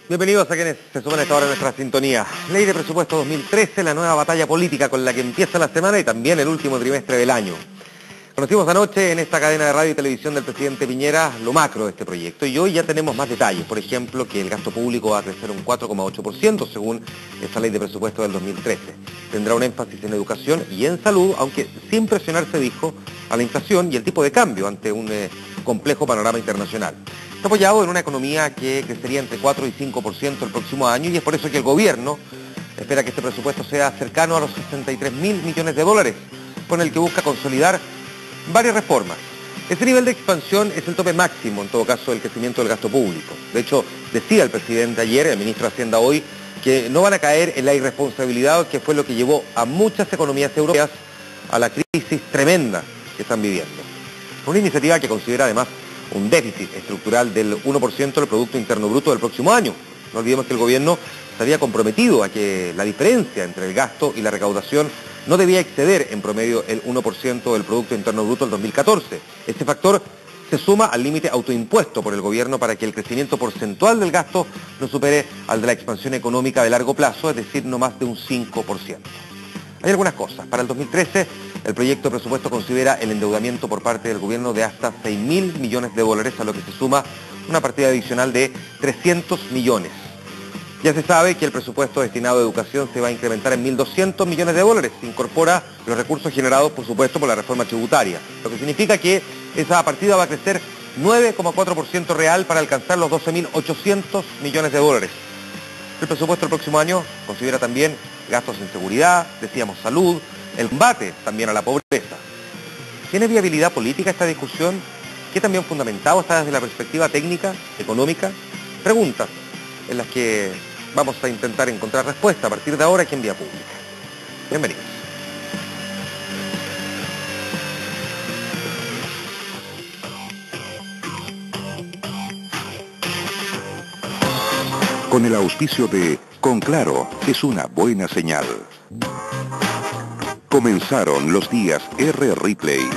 Bienvenidos a quienes se suman a esta hora a nuestra sintonía. Ley de Presupuesto 2013, la nueva batalla política con la que empieza la semana y también el último trimestre del año. Conocimos anoche en esta cadena de radio y televisión del presidente Piñera lo macro de este proyecto y hoy ya tenemos más detalles. Por ejemplo, que el gasto público va a crecer un 4,8% según esta ley de presupuesto del 2013. Tendrá un énfasis en educación y en salud, aunque sin presionarse, dijo, a la inflación y el tipo de cambio ante un complejo panorama internacional. Está apoyado en una economía que crecería entre 4 y 5% el próximo año y es por eso que el gobierno espera que este presupuesto sea cercano a los 63.000 millones de dólares, con el que busca consolidar varias reformas. Ese nivel de expansión es el tope máximo, en todo caso, del crecimiento del gasto público. De hecho, decía el presidente ayer, el ministro de Hacienda hoy, que no van a caer en la irresponsabilidad que fue lo que llevó a muchas economías europeas a la crisis tremenda que están viviendo. Una iniciativa que considera además un déficit estructural del 1% del Producto Interno Bruto del próximo año. No olvidemos que el gobierno se había comprometido a que la diferencia entre el gasto y la recaudación no debía exceder en promedio el 1% del Producto Interno Bruto del 2014. Este factor se suma al límite autoimpuesto por el gobierno para que el crecimiento porcentual del gasto no supere al de la expansión económica de largo plazo, es decir, no más de un 5%. Hay algunas cosas. Para el 2013, el proyecto de presupuesto considera el endeudamiento por parte del gobierno de hasta 6.000 millones de dólares, a lo que se suma una partida adicional de 300 millones. Ya se sabe que el presupuesto destinado a educación se va a incrementar en 1.200 millones de dólares. Se incorpora los recursos generados, por supuesto, por la reforma tributaria, lo que significa que esa partida va a crecer 9,4% real para alcanzar los 12.800 millones de dólares. El presupuesto del próximo año considera también gastos en seguridad, decíamos salud, el combate también a la pobreza. ¿Tiene viabilidad política esta discusión? ¿Qué también fundamentado está desde la perspectiva técnica, económica? Preguntas en las que vamos a intentar encontrar respuesta a partir de ahora aquí en Vía Pública. Bienvenidos. Con el auspicio de Conclaro, es una buena señal. Comenzaron los días R. Ripley.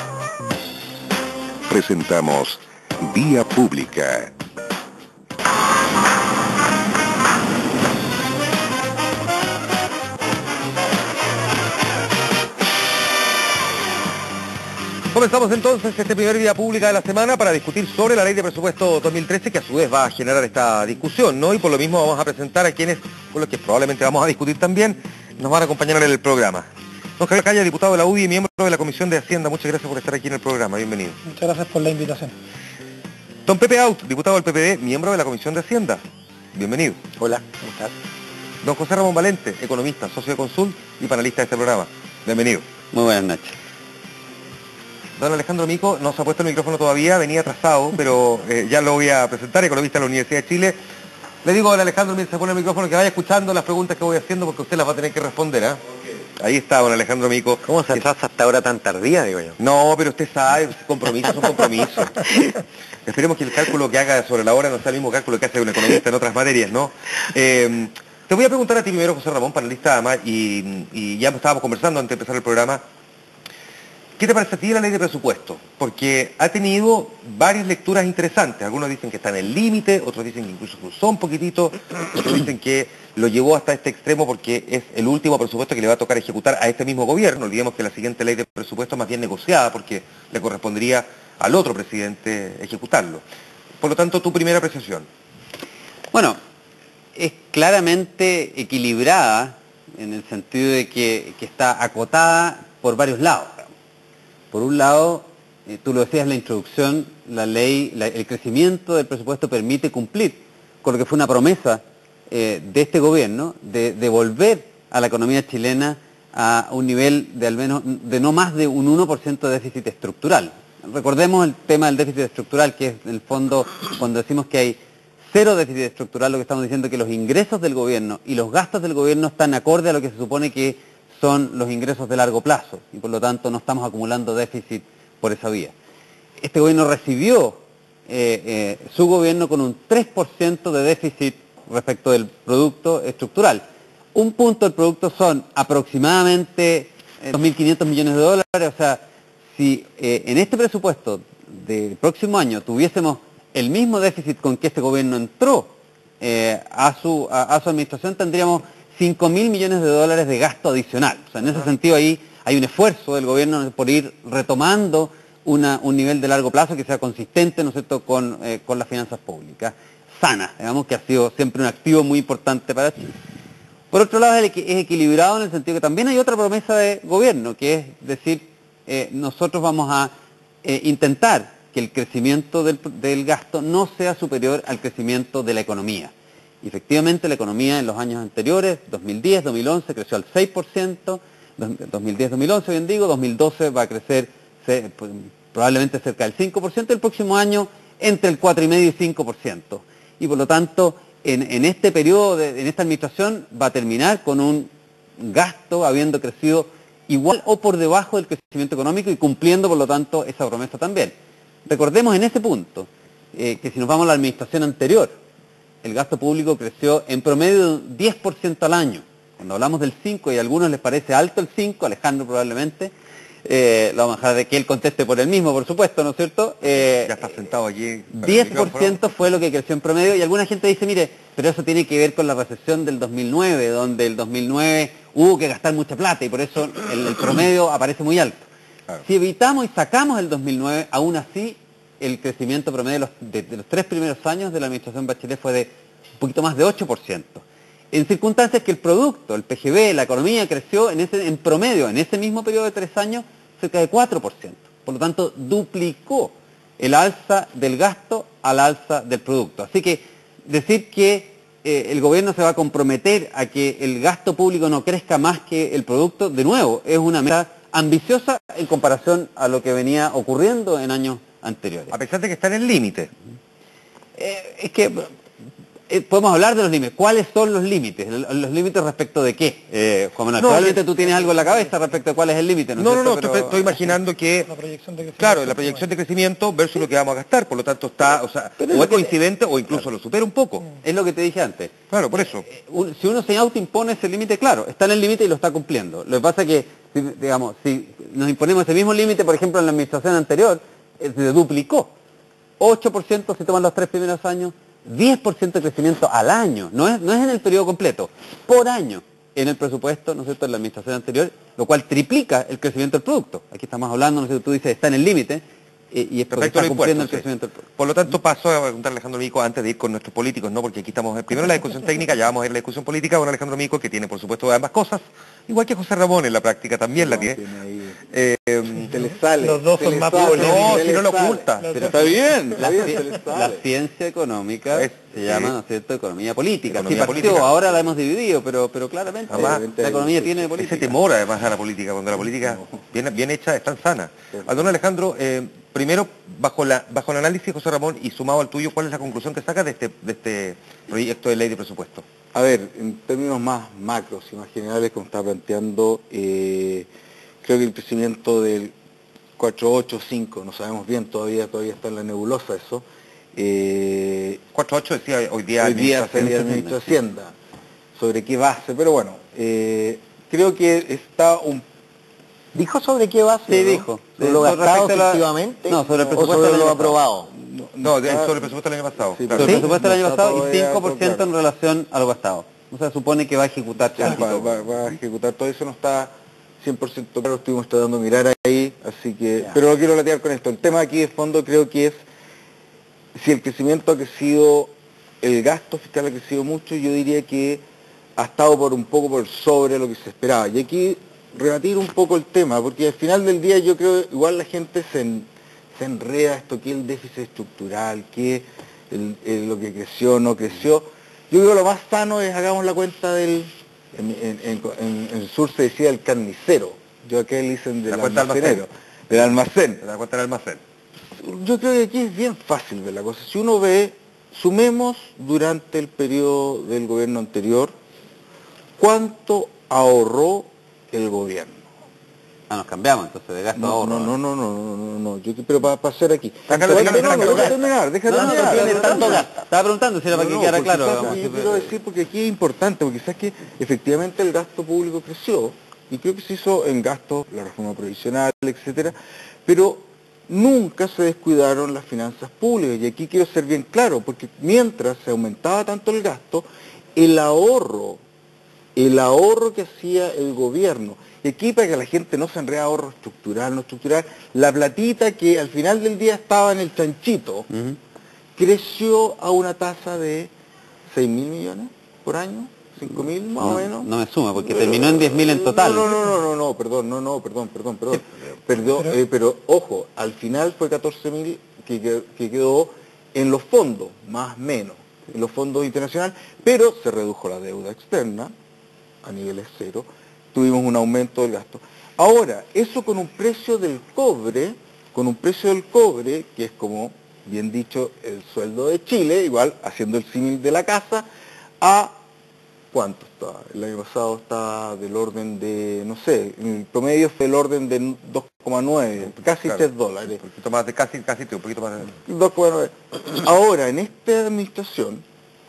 Presentamos Vía Pública. Comenzamos entonces este primer Vía Pública de la semana para discutir sobre la Ley de Presupuesto 2013, que a su vez va a generar esta discusión, ¿no? Y por lo mismo vamos a presentar a quienes, con los que probablemente vamos a discutir también, nos van a acompañar en el programa. Don Javier Calla, diputado de la UDI y miembro de la Comisión de Hacienda, muchas gracias por estar aquí en el programa, bienvenido. Muchas gracias por la invitación. Don Pepe Out, diputado del PPD, miembro de la Comisión de Hacienda, bienvenido. Hola, ¿cómo estás? Don José Ramón Valente, economista, socio de Consult y panelista de este programa, bienvenido. Muy buenas noches. Don Alejandro Mico no se ha puesto el micrófono todavía, venía atrasado, pero ya lo voy a presentar, economista de la Universidad de Chile. Le digo a don Alejandro, mientras se pone el micrófono, que vaya escuchando las preguntas que voy haciendo porque usted las va a tener que responder, ¿eh? Okay. Ahí está don Alejandro Mico. ¿Cómo se atrasa hasta ahora tan tardía, digo yo? No, pero usted sabe, compromisos son compromisos. Esperemos que el cálculo que haga sobre la hora no sea el mismo cálculo que hace un economista en otras materias, ¿no? Te voy a preguntar a ti primero, José Ramón, panelista además, y ya estábamos conversando antes de empezar el programa. ¿Qué te parece a ti la ley de presupuesto? Porque ha tenido varias lecturas interesantes. Algunos dicen que está en el límite, otros dicen que incluso cruzó un poquitito, otros dicen que lo llevó hasta este extremo porque es el último presupuesto que le va a tocar ejecutar a este mismo gobierno. Olvidemos que la siguiente ley de presupuesto es más bien negociada porque le correspondería al otro presidente ejecutarlo. Por lo tanto, tu primera apreciación. Bueno, es claramente equilibrada en el sentido de que está acotada por varios lados. Por un lado, tú lo decías en la introducción, la ley, el crecimiento del presupuesto permite cumplir con lo que fue una promesa de este gobierno de devolver a la economía chilena a un nivel de al menos de no más de un 1% de déficit estructural. Recordemos el tema del déficit estructural, que es en el fondo cuando decimos que hay cero déficit estructural, lo que estamos diciendo es que los ingresos del gobierno y los gastos del gobierno están acorde a lo que se supone que son los ingresos de largo plazo y por lo tanto no estamos acumulando déficit por esa vía. Este gobierno recibió su gobierno con un 3% de déficit respecto del producto estructural. Un punto del producto son aproximadamente 2.500 millones de dólares, o sea, si en este presupuesto del próximo año tuviésemos el mismo déficit con que este gobierno entró a su administración, tendríamos 5.000 millones de dólares de gasto adicional. O sea, en ese sentido ahí hay un esfuerzo del gobierno por ir retomando un nivel de largo plazo que sea consistente, ¿no es cierto?, con las finanzas públicas, sanas, digamos, que ha sido siempre un activo muy importante para Chile. Por otro lado, es equilibrado en el sentido que también hay otra promesa de gobierno, que es decir, nosotros vamos a intentar que el crecimiento del gasto no sea superior al crecimiento de la economía. Y efectivamente la economía en los años anteriores, 2010, 2011, creció al 6%, 2010-2011 bien digo, 2012 va a crecer probablemente cerca del 5%, el próximo año entre el 4,5% y 5%. Y por lo tanto, en este periodo, en esta administración, va a terminar con un gasto habiendo crecido igual o por debajo del crecimiento económico y cumpliendo, por lo tanto, esa promesa también. Recordemos en ese punto que si nos vamos a la administración anterior, el gasto público creció en promedio un 10% al año. Cuando hablamos del 5, y a algunos les parece alto el 5, Alejandro probablemente, lo vamos a dejar de que él conteste por él mismo, por supuesto, ¿no es cierto? Ya está sentado allí. 10% fue lo que creció en promedio, y alguna gente dice, mire, pero eso tiene que ver con la recesión del 2009, donde el 2009 hubo que gastar mucha plata, y por eso el promedio aparece muy alto. Claro. Si evitamos y sacamos el 2009, aún así, el crecimiento promedio de los 3 primeros años de la administración Bachelet fue de un poquito más de 8%. En circunstancias que el producto, el PGB, la economía creció en promedio, en ese mismo periodo de 3 años, cerca de 4%. Por lo tanto, duplicó el alza del gasto al alza del producto. Así que decir que el gobierno se va a comprometer a que el gasto público no crezca más que el producto, de nuevo, es una meta ambiciosa en comparación a lo que venía ocurriendo en años anteriores. A pesar de que está en el límite. Es que podemos hablar de los límites. ¿Cuáles son los límites? ¿Los límites respecto de qué? Juan Manuel, probablemente tú tienes algo en la cabeza respecto de cuál es el límite, ¿no? No, estoy imaginando que... La proyección de crecimiento. Claro, la proyección de crecimiento versus lo que vamos a gastar, por lo tanto está, o sea, o es coincidente o incluso lo supera un poco. Es lo que te dije antes. Claro, por eso. Si uno se autoimpone ese límite, claro, está en el límite y lo está cumpliendo. Lo que pasa es que, si nos imponemos ese mismo límite, por ejemplo, en la administración anterior, se duplicó. 8% si toman los 3 primeros años, 10% de crecimiento al año, no es en el periodo completo, por año en el presupuesto, ¿no es cierto?, en la administración anterior, lo cual triplica el crecimiento del producto. Aquí estamos hablando, ¿no es cierto?, tú dices, está en el límite, y es porque está cumpliendo el crecimiento del producto. Por lo tanto, paso a preguntar a Alejandro Mico antes de ir con nuestros políticos, ¿no? Porque aquí estamos primero en la discusión técnica, ya vamos a ir a la discusión política con Alejandro Mico, que tiene, por supuesto, ambas cosas, igual que José Ramón en la práctica también la tiene. Se les sale. Los dos son más pobres. No, si no lo oculta. Pero está bien, la ciencia económica se llama, ¿no es cierto?, economía política. Economía Sí, política. Ahora la hemos dividido, pero claramente Además, la economía tiene política. Ese temor además a la política, cuando la política bien hecha es tan sana. Don Alejandro, primero, bajo el análisis de José Ramón y sumado al tuyo, ¿cuál es la conclusión que sacas de este proyecto de ley de presupuesto? A ver, en términos más macros y más generales, como está planteando, creo que el crecimiento del 4,8,5, no sabemos bien, todavía está en la nebulosa eso. 4,8 decía hoy día el ministro de Hacienda, sobre qué base, pero bueno, creo que está un... ¿Dijo sobre qué base? Sí, dijo. ¿Lo gastado efectivamente? No, sobre el ¿O presupuesto sobre del lo año aprobado? No, sobre el presupuesto del año pasado. Sí, claro. Sí, el presupuesto del año pasado y Está 5% en relación a lo gastado. O sea, supone que va a ejecutar casi todo. Va a ejecutar todo eso, no está 100% claro, estuvimos tratando de mirar ahí, así que... Pero no quiero latear con esto. El tema aquí de fondo creo que es si el crecimiento ha crecido, el gasto fiscal ha crecido mucho, yo diría que ha estado un poco por sobre lo que se esperaba. Y aquí rebatir un poco el tema, porque al final del día yo creo que igual la gente se enreda esto, que el déficit estructural, que lo que creció, no creció. Yo creo que lo más sano es hagamos la cuenta del... En el sur se decía el carnicero, yo acá le dicen del almacenero, del almacén. Te das cuenta del almacén. Yo creo que aquí es bien fácil ver la cosa. Si uno ve, sumemos durante el periodo del gobierno anterior, ¿cuánto ahorró el gobierno? Ah, nos cambiamos entonces de gasto a ahorro. No, pero para hacer aquí. Déjame terminar. Estaba preguntando si era para que quedara claro. Yo quiero decir, porque aquí es importante, porque sabes que efectivamente el gasto público creció, y creo que se hizo en gastos, la reforma previsional, etcétera, pero nunca se descuidaron las finanzas públicas. Y aquí quiero ser bien claro, porque mientras se aumentaba tanto el gasto, el ahorro que hacía el gobierno, y aquí para que la gente no se enrede, ahorro estructural, no estructural, la platita que al final del día estaba en el chanchito, creció a una tasa de 6.000 millones por año, 5.000 más o menos. No me suma, porque terminó en 10.000 en total. Perdón, pero ojo, al final fue 14.000 que quedó en los fondos, más o menos, en los fondos internacionales, pero se redujo la deuda externa a niveles cero, tuvimos un aumento del gasto. Ahora, eso con un precio del cobre, que es como bien dicho el sueldo de Chile, igual haciendo el símil de la casa, a ¿cuánto está? El año pasado está del orden de, no sé, el promedio fue del orden de 2,9, casi claro, $3. Un poquito más de casi un poquito más de... 2,9. Ahora, en esta administración,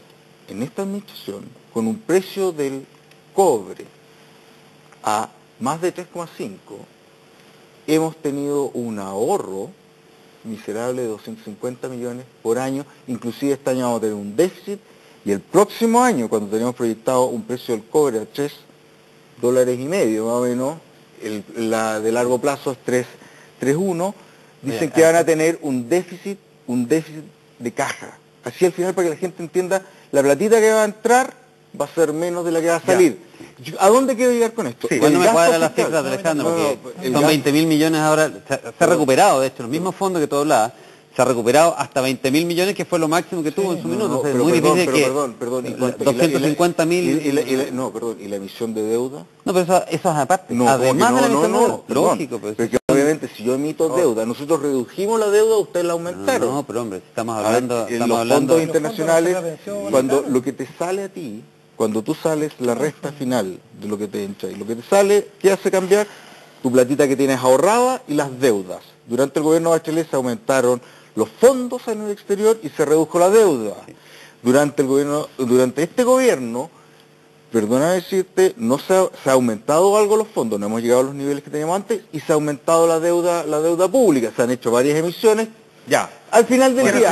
con un precio del cobre a más de 3,5, hemos tenido un ahorro miserable de 250 millones por año, inclusive este año vamos a tener un déficit, y el próximo año, cuando tenemos proyectado un precio del cobre a $3,5 más o menos, la de largo plazo es 3,1, dicen que van a tener un déficit de caja. Así al final, para que la gente entienda, la platita que va a entrar va a ser menos de la que va a salir. ¿A dónde quiero llegar con esto? Sí, no me cuadra las cifras de Alejandro, porque son 20.000 millones ahora, se ha recuperado, de hecho, los mismos fondos que tú hablabas, se ha recuperado hasta 20.000 millones, que fue lo máximo que tuvo en su minuto. No, Es muy difícil que... Perdón, 250.000... Perdón, ¿y la emisión de deuda? No, pero eso es aparte. No, además de la emisión de deuda. perdón, Lógico, pues. porque obviamente si yo emito deuda, nosotros redujimos la deuda, ustedes la aumentaron. No, pero hombre, estamos hablando... En los fondos internacionales, cuando lo que te sale a ti, cuando tú sales la resta final de lo que te entra y lo que te sale, ¿qué hace cambiar? Tu platita que tienes ahorrada y las deudas. Durante el gobierno de Bachelet se aumentaron los fondos en el exterior y se redujo la deuda. Durante este gobierno, perdona decirte, no se ha aumentado algo los fondos, no hemos llegado a los niveles que teníamos antes, y se ha aumentado la deuda pública, se han hecho varias emisiones. Ya. Al final del día,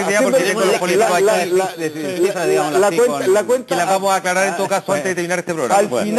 la cuenta que las vamos a aclarar en todo caso antes de terminar este programa.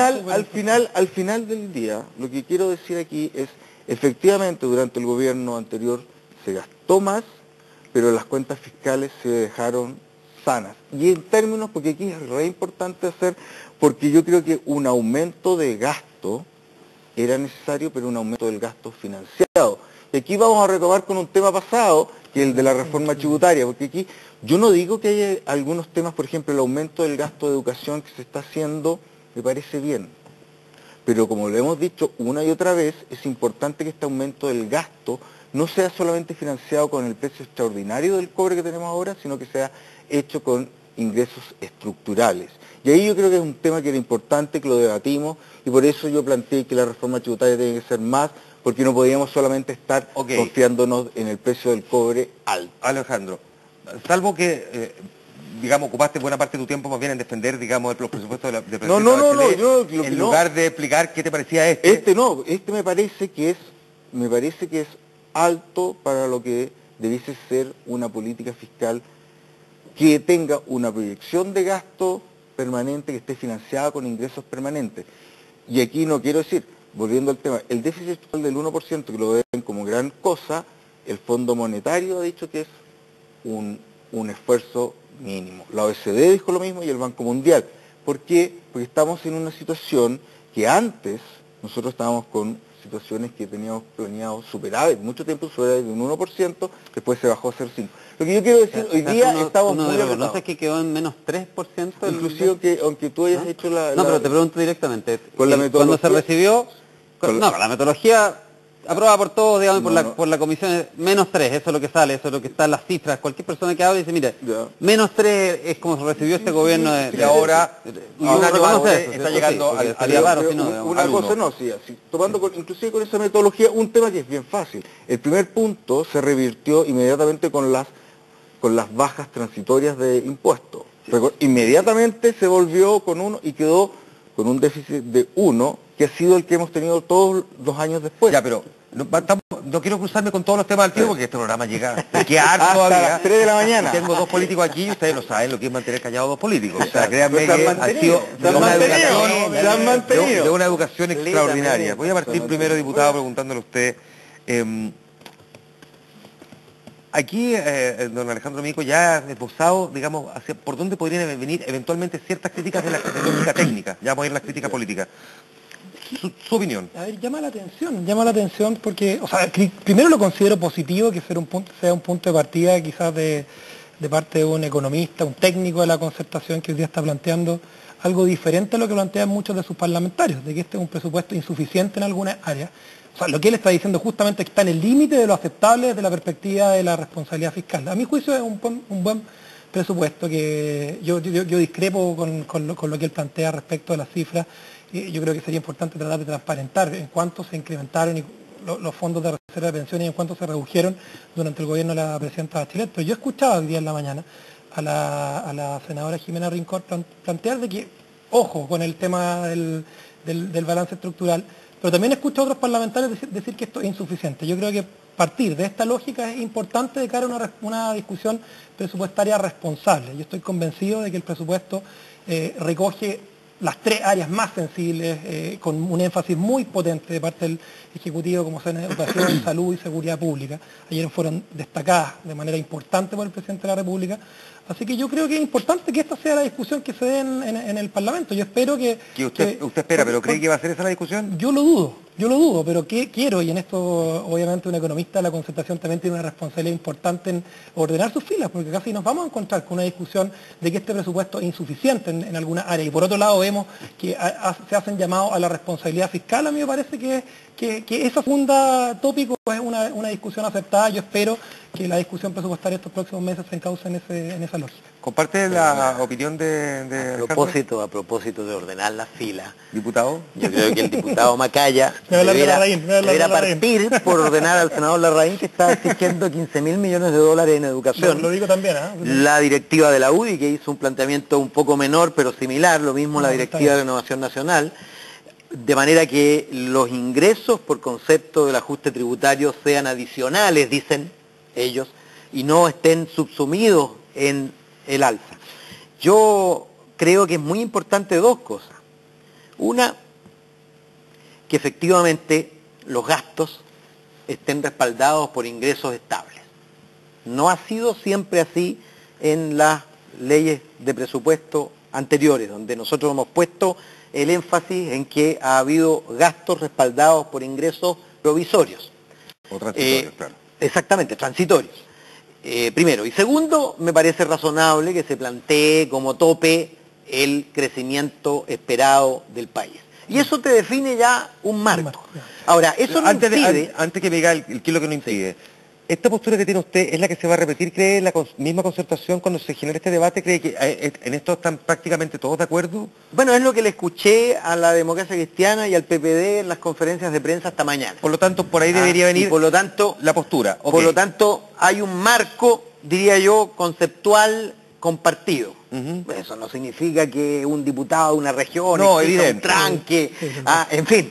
Al final del día, lo que quiero decir aquí es, efectivamente, durante el gobierno anterior se gastó más, pero las cuentas fiscales se dejaron sanas. Y en términos, porque aquí es re importante hacer, porque yo creo que un aumento de gasto era necesario, pero un aumento del gasto financiado. Y aquí vamos a retomar con un tema pasado, que es el de la reforma tributaria, porque aquí yo no digo que haya algunos temas, por ejemplo, el aumento del gasto de educación que se está haciendo, me parece bien. Pero como lo hemos dicho una y otra vez, es importante que este aumento del gasto no sea solamente financiado con el precio extraordinario del cobre que tenemos ahora, sino que sea hecho con ingresos estructurales. Y ahí yo creo que es un tema que era importante, que lo debatimos, y por eso yo planteé que la reforma tributaria tiene que ser más, porque no podíamos solamente estar confiándonos en el precio del cobre alto. Alejandro, salvo que, digamos, ocupaste buena parte de tu tiempo más bien en defender, digamos, los presupuestos de presidente Bachelet, en lugar de explicar qué te parecía este. Este me parece que es alto para lo que debiese ser una política fiscal que tenga una proyección de gasto permanente, que esté financiada con ingresos permanentes. Y aquí no quiero decir, volviendo al tema, el déficit total del 1%, que lo ven como gran cosa, el Fondo Monetario ha dicho que es un esfuerzo mínimo. La OECD dijo lo mismo y el Banco Mundial. ¿Por qué? Porque estamos en una situación que antes nosotros estábamos con situaciones que teníamos planeado superávit, mucho tiempo superávit de un 1%, después se bajó a 0,5%. Lo que yo quiero decir, hoy día estamos muy apretados. ¿No sé que quedó en menos 3%? Inclusive aunque tú hayas hecho la... No, pero te pregunto directamente. Con la metodología... Cuando se recibió... la metodología aprobada por todos, digamos, por la comisión es menos 3, eso es lo que sale, eso es lo que está en las cifras. Cualquier persona que hable dice, mire, menos 3 es como se recibió este gobierno de ahora, está llegando tomando inclusive con esa metodología, un tema que es bien fácil. El primer punto se revirtió inmediatamente con las bajas transitorias de impuestos. Inmediatamente se volvió con uno y quedó con un déficit de 1, que ha sido el que hemos tenido todos los años después. Ya, pero No quiero cruzarme con todos los temas al tiro porque este programa llega a quedar Hasta todavía. las 3 de la mañana. Y tengo dos políticos aquí y ustedes lo saben lo que es mantener callados dos políticos. O sea, créanme Pues se han que ha mantenido, sido se han de una mantenido, educación, se han mantenido. de una educación extraordinaria. Voy a partir primero, diputado, preguntándole a usted. Aquí, don Alejandro Mico ya ha esbozado, digamos, por dónde podrían venir eventualmente ciertas críticas de la lógica técnica. Ya vamos a ir a la crítica política. Su opinión. A ver, llama la atención porque, o sea, primero lo considero positivo que sea un punto de partida quizás de parte de un economista, un técnico de la concertación que hoy día está planteando algo diferente a lo que plantean muchos de sus parlamentarios, de que este es un presupuesto insuficiente en algunas áreas. O sea, lo que él está diciendo justamente es que está en el límite de lo aceptable desde la perspectiva de la responsabilidad fiscal. A mi juicio es un buen presupuesto que yo discrepo con lo que él plantea respecto de las cifras. Yo creo que sería importante tratar de transparentar en cuánto se incrementaron los fondos de reserva de pensiones y en cuánto se redujeron durante el gobierno de la presidenta Bachelet. Pero yo escuchaba hoy día en la mañana a la senadora Jimena Rincón plantear de que, ojo, con el tema del balance estructural, pero también escucho a otros parlamentarios decir que esto es insuficiente. Yo creo que partir de esta lógica es importante de cara a una discusión presupuestaria responsable. Yo estoy convencido de que el presupuesto recoge las tres áreas más sensibles, con un énfasis muy potente de parte del Ejecutivo, como son educación, salud y seguridad pública. Ayer fueron destacadas de manera importante por el Presidente de la República. Así que yo creo que es importante que esta sea la discusión que se dé en el Parlamento. Yo espero que usted espera, pero ¿cree que va a ser esa la discusión? Yo lo dudo, pero quiero, y en esto obviamente un economista de la concertación también tiene una responsabilidad importante en ordenar sus filas, porque casi nos vamos a encontrar con una discusión de que este presupuesto es insuficiente en alguna área. Y por otro lado vemos que se hacen llamados a la responsabilidad fiscal. A mí me parece que ese segundo tópico es una discusión aceptada. Yo espero que la discusión presupuestaria estos próximos meses se encauce en esa lógica. ¿Comparte la opinión de A propósito de ordenar las filas, diputado? yo creo que el diputado Macaya Me voy a hablar de debiera Larraín. partir por ordenar al senador Larraín, que está exigiendo 15.000 millones de dólares en educación. Lo digo también, ¿eh? La directiva de la UDI, que hizo un planteamiento un poco menor, pero similar, lo mismo la No, directiva de Renovación Nacional, de manera que los ingresos por concepto del ajuste tributario sean adicionales, dicen ellos, y no estén subsumidos en el alza. Yo creo que es muy importante dos cosas. Una, que efectivamente los gastos estén respaldados por ingresos estables. No ha sido siempre así en las leyes de presupuesto anteriores, donde nosotros hemos puesto el énfasis en que ha habido gastos respaldados por ingresos provisorios. O transitorios, claro. Exactamente, transitorios. Primero. Y segundo, me parece razonable que se plantee como tope el crecimiento esperado del país. Y eso te define ya un marco. Ahora, eso no impide... Antes que me diga qué es lo que no impide, ¿esta postura que tiene usted es la que se va a repetir, cree, en la misma concertación cuando se genere este debate? ¿Cree que en esto están prácticamente todos de acuerdo? Bueno, es lo que le escuché a la Democracia Cristiana y al PPD en las conferencias de prensa esta mañana. Por lo tanto, por ahí debería venir por lo tanto, la postura. Por lo tanto, hay un marco, diría yo, conceptual compartido. Eso no significa que un diputado de una región exija un tranque, en fin.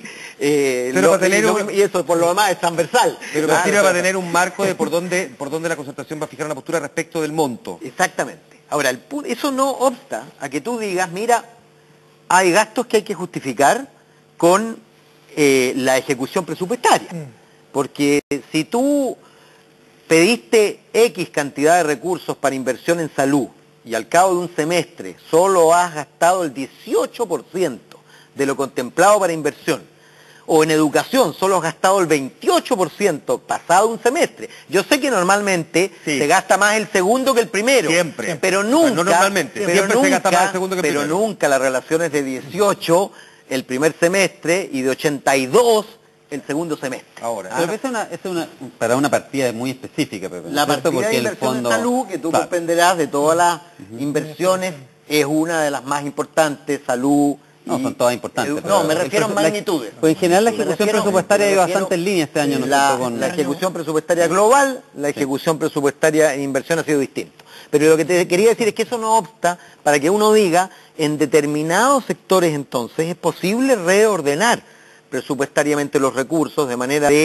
Y eso por lo demás es transversal. Pero sirve para tener un marco de por dónde la concertación va a fijar una postura respecto del monto. Exactamente. Ahora, eso no obsta a que tú digas, mira, hay gastos que hay que justificar con la ejecución presupuestaria. Porque si tú pediste X cantidad de recursos para inversión en salud y al cabo de un semestre solo has gastado el 18% de lo contemplado para inversión, o en educación solo has gastado el 28% pasado un semestre. Yo sé que normalmente se gasta más el segundo que el primero. Siempre. Pero nunca, no normalmente, siempre se gasta más el segundo que el primero. Pero nunca la relación es de 18 el primer semestre y de 82 el segundo semestre. Ahora, Pero es para una partida muy específica, Pepe. La partida de inversión en salud, que tú comprenderás de todas las inversiones, es una de las más importantes, salud. No, son todas importantes. No, me refiero a magnitudes. Pues en general la ejecución presupuestaria hay bastante en línea este año. La ejecución presupuestaria global, la ejecución presupuestaria en inversión ha sido distinto. Pero lo que te quería decir es que eso no obsta para que uno diga, en determinados sectores entonces es posible reordenar presupuestariamente los recursos de manera de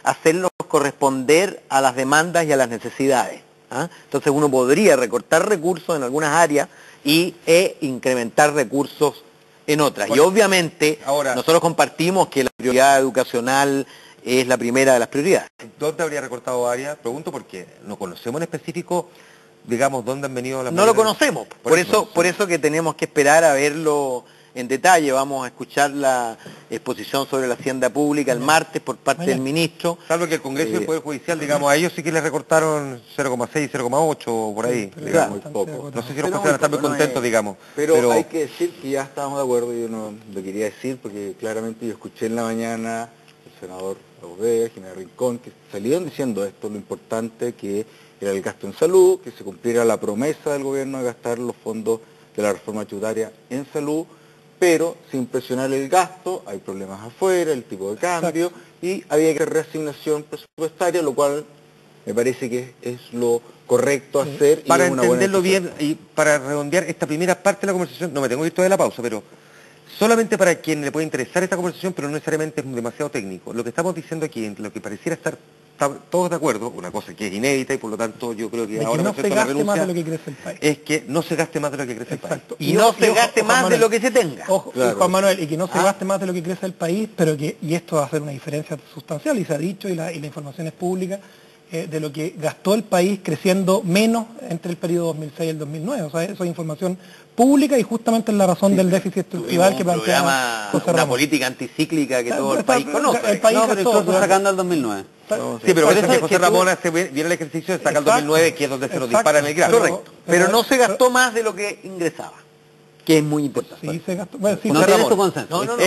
hacerlos corresponder a las demandas y a las necesidades. ¿Ah? Entonces uno podría recortar recursos en algunas áreas e incrementar recursos en otras. Y obviamente nosotros compartimos que la prioridad educacional es la primera de las prioridades. ¿Dónde habría recortado áreas? Pregunto porque no conocemos en específico, digamos, dónde han venido las... No lo conocemos, por eso que tenemos que esperar a verlo en detalle. Vamos a escuchar la exposición sobre la hacienda pública el martes por parte del ministro. Salvo que el Congreso y el Poder Judicial, digamos, a ellos sí que les recortaron 0,6, 0,8 por ahí, digamos. Muy poco. No sé si los funcionarios están muy contentos, digamos. Pero hay que decir que ya estábamos de acuerdo, yo no lo quería decir porque claramente yo escuché en la mañana el senador Audea, general Rincón, que salieron diciendo esto, lo importante que era el gasto en salud, que se cumpliera la promesa del gobierno de gastar los fondos de la reforma tributaria en salud, pero sin presionar el gasto, hay problemas afuera, el tipo de cambio, y había que hacer reasignación presupuestaria, lo cual me parece que es lo correcto hacer. Para y es una buena entenderlo decisión. bien y para redondear esta primera parte de la conversación, no me tengo que ir todavía de la pausa, pero solamente para quien le puede interesar esta conversación, pero no necesariamente es demasiado técnico. Lo que estamos diciendo aquí, entre lo que pareciera estar todos de acuerdo, una cosa que es inédita y por lo tanto yo creo que de ahora que no se la gaste renuncia, más de lo que crece el país. es que no se gaste más de lo que crece el país. Exacto. Y no se gaste Juan más de Manuel, lo que se tenga. Ojo, Claro. Juan Manuel, y que no se gaste más de lo que crece el país, pero que, y esto va a hacer una diferencia sustancial, y se ha dicho, y la información es pública, de lo que gastó el país creciendo menos entre el periodo 2006 y el 2009. O sea, eso es información pública y justamente es la razón del déficit estructural que plantea José una Ramón. política anticíclica que todo el Está- país conoce. el país No, pero gastó, incluso sacando al 2009. Sí, pero Por eso eso que es José que tú- Ramón viene el ejercicio de sacar el 2009, que es donde se nos Exacto. dispara en el grado. Correcto. Pero no se gastó más de lo que ingresaba, que es muy importante. Sí, se gastó. Bueno, sí, No José tiene Ramón, su consenso. No.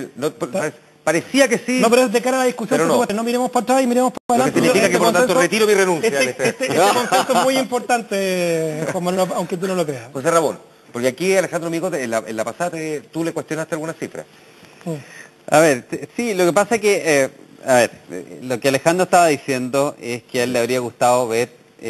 parecía que sí. No, pero es de cara a la discusión Pero no. presupuestaria. No miremos para atrás y miremos para Lo que adelante. significa que por lo tanto consenso- retiro mi renuncia. Este consenso es muy importante, Juan Manuel, aunque tú no lo creas. José Ramón, porque aquí Alejandro Mico, en la pasada tú le cuestionaste algunas cifras. Mm. A ver, sí, lo que pasa es que, lo que Alejandro estaba diciendo es que a él le habría gustado ver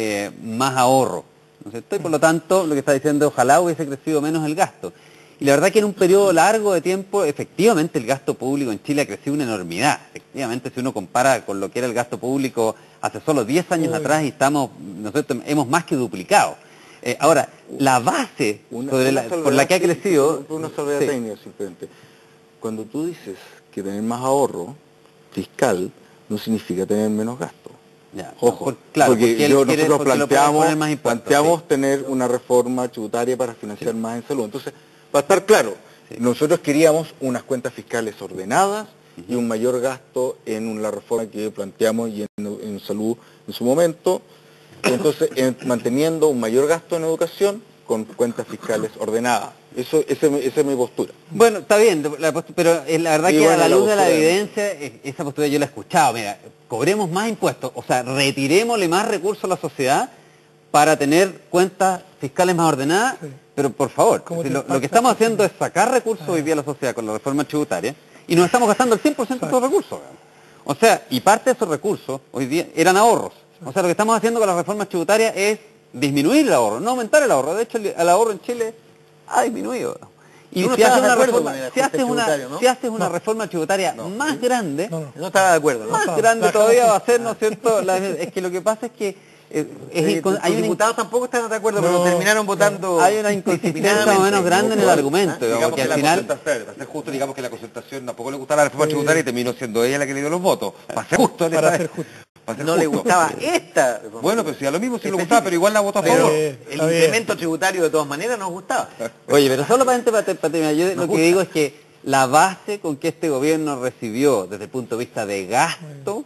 más ahorro, ¿no es cierto? Y por lo tanto, lo que está diciendo, ojalá hubiese crecido menos el gasto. Y la verdad que en un periodo largo de tiempo, efectivamente el gasto público en Chile ha crecido una enormidad. Efectivamente, si uno compara con lo que era el gasto público hace solo 10 años atrás, y estamos, ¿no es cierto?, hemos más que duplicado. Ahora, la base por la que ha crecido... Una salvedad sí. técnica simplemente. Cuando tú dices que tener más ahorro fiscal, no significa tener menos gasto. Ya, Ojo, claro, porque él quiere- nosotros porque lo puede poner más impuestos, planteamos sí. tener una reforma tributaria para financiar más en salud. Entonces, para estar claro, nosotros queríamos unas cuentas fiscales ordenadas y un mayor gasto en la reforma que planteamos y en salud en su momento. Entonces, manteniendo un mayor gasto en educación con cuentas fiscales ordenadas. Esa es mi postura. Bueno, está bien, pero la verdad Sí, que bueno, a la la luz de la postura- evidencia, esa postura yo la he escuchado. Mira, cobremos más impuestos, o sea, retirémosle más recursos a la sociedad para tener cuentas fiscales más ordenadas, pero por favor, ¿Cómo si te lo impacta que estamos eso? haciendo es sacar recursos hoy día a la sociedad con la reforma tributaria y nos estamos gastando el 100% de esos recursos. O sea, y parte de esos recursos hoy día eran ahorros. O sea, lo que estamos haciendo con las reformas tributarias es disminuir el ahorro, no aumentar el ahorro. De hecho, el ahorro en Chile ha disminuido. Y Tú no si haces estabas de una acuerdo reforma, con el si haces ajuste una, tributario, ¿no? si haces una reforma tributaria más grande, No estaba de acuerdo, ¿no? más estaba. grande Trabajamos todavía va a juntos. ser, ¿no es cierto? Es que lo que pasa es que hay Los una diputados tampoco estaban de acuerdo, pero terminaron votando hay una inconsistencia más o menos grande en el argumento, digamos, Digamos que que al la final... concertación, para ser justo, digamos que la concertación tampoco le gustaba la reforma tributaria y terminó siendo ella la que le dio los votos. Para ser justo, Para esta ser vez. justo. Para ser No le justo. gustaba esta. Bueno, pero si a lo mismo sí le gustaba, pero igual la votó a Pero favor. el Está bien. incremento tributario de todas maneras nos gustaba. Oye, pero solamente para terminar, yo lo que digo es que la base con que este gobierno recibió desde el punto de vista de gasto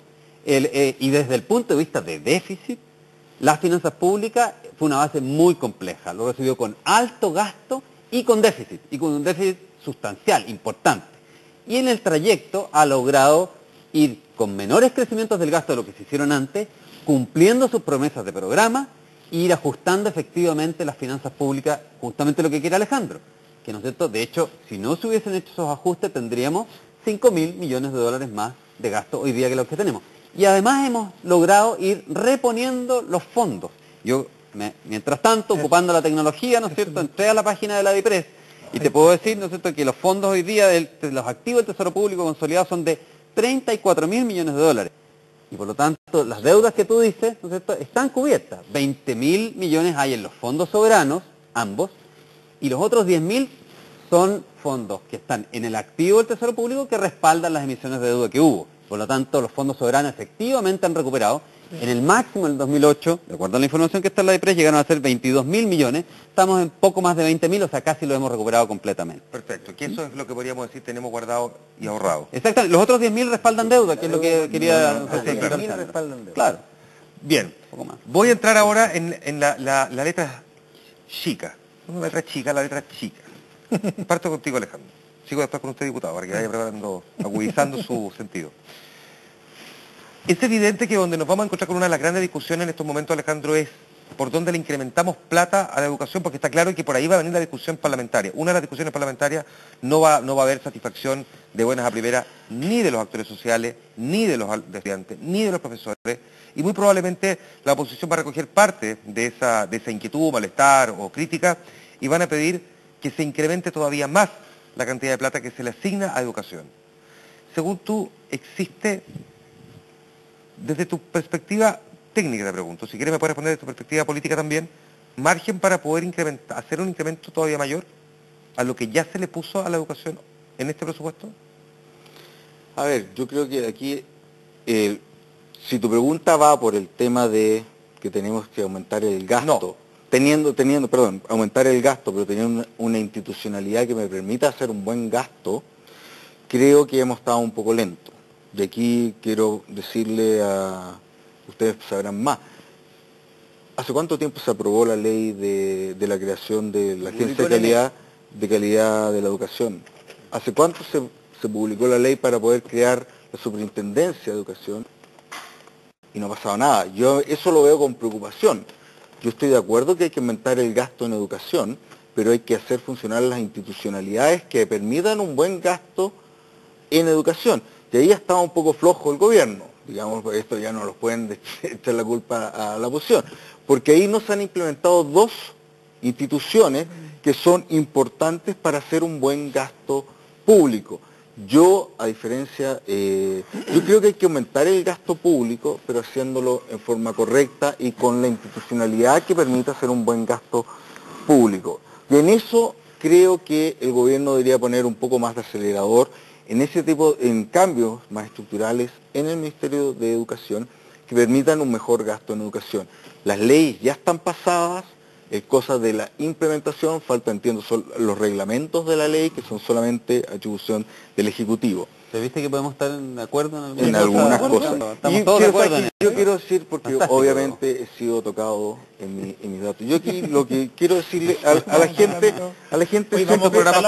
y desde el punto de vista de déficit, las finanzas públicas fue una base muy compleja. Lo recibió con alto gasto y con un déficit sustancial, importante. Y en el trayecto ha logrado ir con menores crecimientos del gasto de lo que se hicieron antes, cumpliendo sus promesas de programa e ir ajustando efectivamente las finanzas públicas, justamente lo que quiere Alejandro. Que, ¿no es cierto? De hecho, si no se hubiesen hecho esos ajustes, tendríamos 5.000 millones de dólares más de gasto hoy día que los que tenemos. Y además hemos logrado ir reponiendo los fondos. Yo, mientras tanto, ocupando la tecnología, ¿no es cierto?, entré a la página de la DIPRES y te puedo decir, ¿no es cierto?, que los fondos hoy día de los activos del Tesoro Público consolidados son de 34.000 millones de dólares. Y por lo tanto, las deudas que tú dices, ¿no es cierto?, están cubiertas. 20.000 millones hay en los fondos soberanos, ambos, y los otros 10.000 son fondos que están en el activo del Tesoro Público que respaldan las emisiones de deuda que hubo. Por lo tanto, los fondos soberanos efectivamente han recuperado. En el máximo, en el 2008, de acuerdo a la información que está en la DIPRES, llegaron a ser 22.000 millones. Estamos en poco más de 20.000, o sea, casi lo hemos recuperado completamente. Perfecto, que eso es lo que podríamos decir tenemos guardado y ahorrado. Exactamente, los otros 10.000 respaldan deuda, que es lo que quería... Claro. Bien, Poco más. voy a entrar ahora en la letra chica. No la letra chica, la letra chica. Parto contigo, Alejandro. Sigo después con usted, diputado, para que vaya preparando, agudizando su sentido. Es evidente que donde nos vamos a encontrar con una de las grandes discusiones en estos momentos, Alejandro, es por dónde le incrementamos plata a la educación, porque está claro que por ahí va a venir la discusión parlamentaria. Una de las discusiones parlamentarias no va a haber satisfacción de buenas a primeras ni de los actores sociales, ni de los estudiantes, ni de los profesores, y muy probablemente la oposición va a recoger parte de esa inquietud, malestar o crítica, y van a pedir que se incremente todavía más la cantidad de plata que se le asigna a educación. Según tú, ¿existe, desde tu perspectiva técnica te pregunto, si quieres me puedes responder desde tu perspectiva política también, margen para poder hacer un incremento todavía mayor a lo que ya se le puso a la educación en este presupuesto? A ver, yo creo que aquí, si tu pregunta va por el tema de que tenemos que aumentar el gasto, aumentar el gasto, pero teniendo una institucionalidad que me permita hacer un buen gasto, creo que hemos estado un poco lentos. De aquí quiero decirle a... ustedes sabrán más. ¿Hace cuánto tiempo se aprobó la ley de la creación de la Agencia de Calidad de la Educación? ¿Hace cuánto se publicó la ley para poder crear la Superintendencia de Educación? Y no ha pasado nada. Yo eso lo veo con preocupación. Yo estoy de acuerdo que hay que aumentar el gasto en educación, pero hay que hacer funcionar las institucionalidades que permitan un buen gasto en educación. Y ahí estaba un poco flojo el gobierno. Digamos, esto ya no los pueden echar la culpa a la oposición, porque ahí no se han implementado dos instituciones que son importantes para hacer un buen gasto público. Yo, a diferencia, yo creo que hay que aumentar el gasto público, pero haciéndolo en forma correcta y con la institucionalidad que permita hacer un buen gasto público. Y en eso creo que el gobierno debería poner un poco más de acelerador en ese tipo, en cambios más estructurales en el Ministerio de Educación que permitan un mejor gasto en educación. Las leyes ya están pasadas, es cosa de la implementación, falta, entiendo, son los reglamentos de la ley que son solamente atribución del Ejecutivo. ¿Te viste que podemos estar de acuerdo en algunas cosas? Estamos todos de acuerdo en eso. Yo quiero decir, porque obviamente he sido tocado en mis datos. Yo aquí lo que quiero decirle a la gente... Estos programas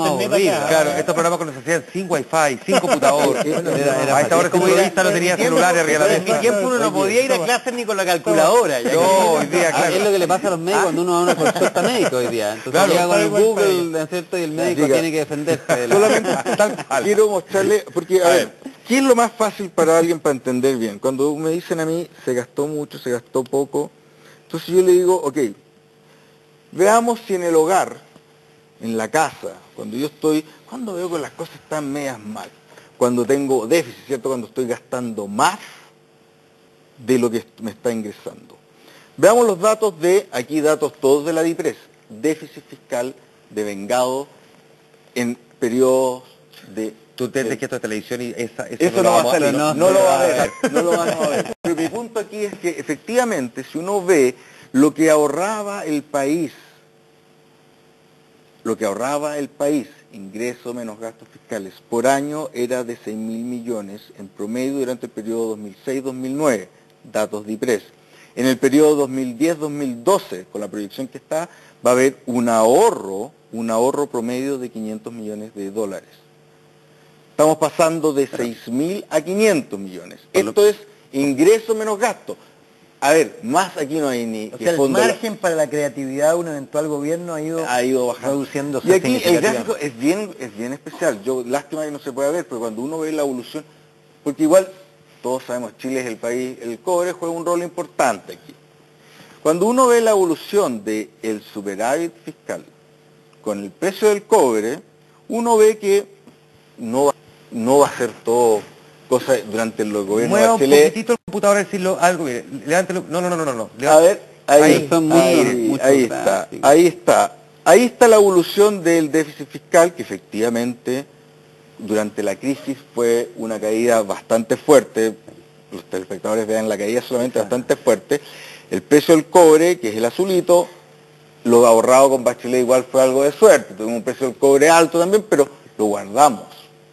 cuando se hacían sin wifi, sin computador. A esta hora como periodista no tenía celulares arriba de la En mi tiempo uno no podía ir a clases ni con la calculadora. No, hoy día, claro. Es lo que le pasa a los médicos cuando uno va a una consulta médica hoy día. Entonces llega con el Google, ¿no es cierto? Y el médico tiene que defenderse. Solamente quiero mostrarle, porque, a ver, ¿qué es lo más fácil para alguien para entender bien? Cuando me dicen a mí, se gastó mucho, se gastó poco, entonces yo le digo, ok, veamos si en el hogar, en la casa, cuando veo que las cosas están medias mal, cuando tengo déficit, ¿cierto? Cuando estoy gastando más de lo que me está ingresando. Veamos los datos aquí datos todos de la DIPRES, déficit fiscal devengado en periodos de... Tú entiendes que esto es televisión y eso no va a salir, no lo va a ver, no lo van a ver. Pero mi punto aquí es que efectivamente si uno ve lo que ahorraba el país, ingreso menos gastos fiscales, por año era de 6.000 millones en promedio durante el periodo 2006-2009, datos de IPRES. En el periodo 2010-2012, con la proyección que está, va a haber un ahorro promedio de 500 millones de dólares. Estamos pasando de 6.000 a 500 millones. Esto es ingreso menos gasto. A ver, más aquí no hay ni... O sea, el margen para la creatividad de un eventual gobierno ha ido bajando. Reduciéndose. Y aquí el gráfico es bien especial. Lástima que no se pueda ver, pero cuando uno ve la evolución, porque igual todos sabemos, Chile es el país, el cobre juega un rol importante aquí. Cuando uno ve la evolución del superávit fiscal con el precio del cobre, uno ve que no va a ser todo cosas durante el gobierno de Mueva un Bachelet. poquitito el computador a decirlo algo, mire, levántelo, no. A ver, Ahí, son muchos ahí está, gráficos. ahí está. Ahí está la evolución del déficit fiscal, que efectivamente durante la crisis fue una caída bastante fuerte. Los telespectadores vean la caída solamente bastante fuerte. El precio del cobre, que es el azulito, lo ahorrado con Bachelet igual fue algo de suerte. Tuvimos un precio del cobre alto también, pero lo guardamos.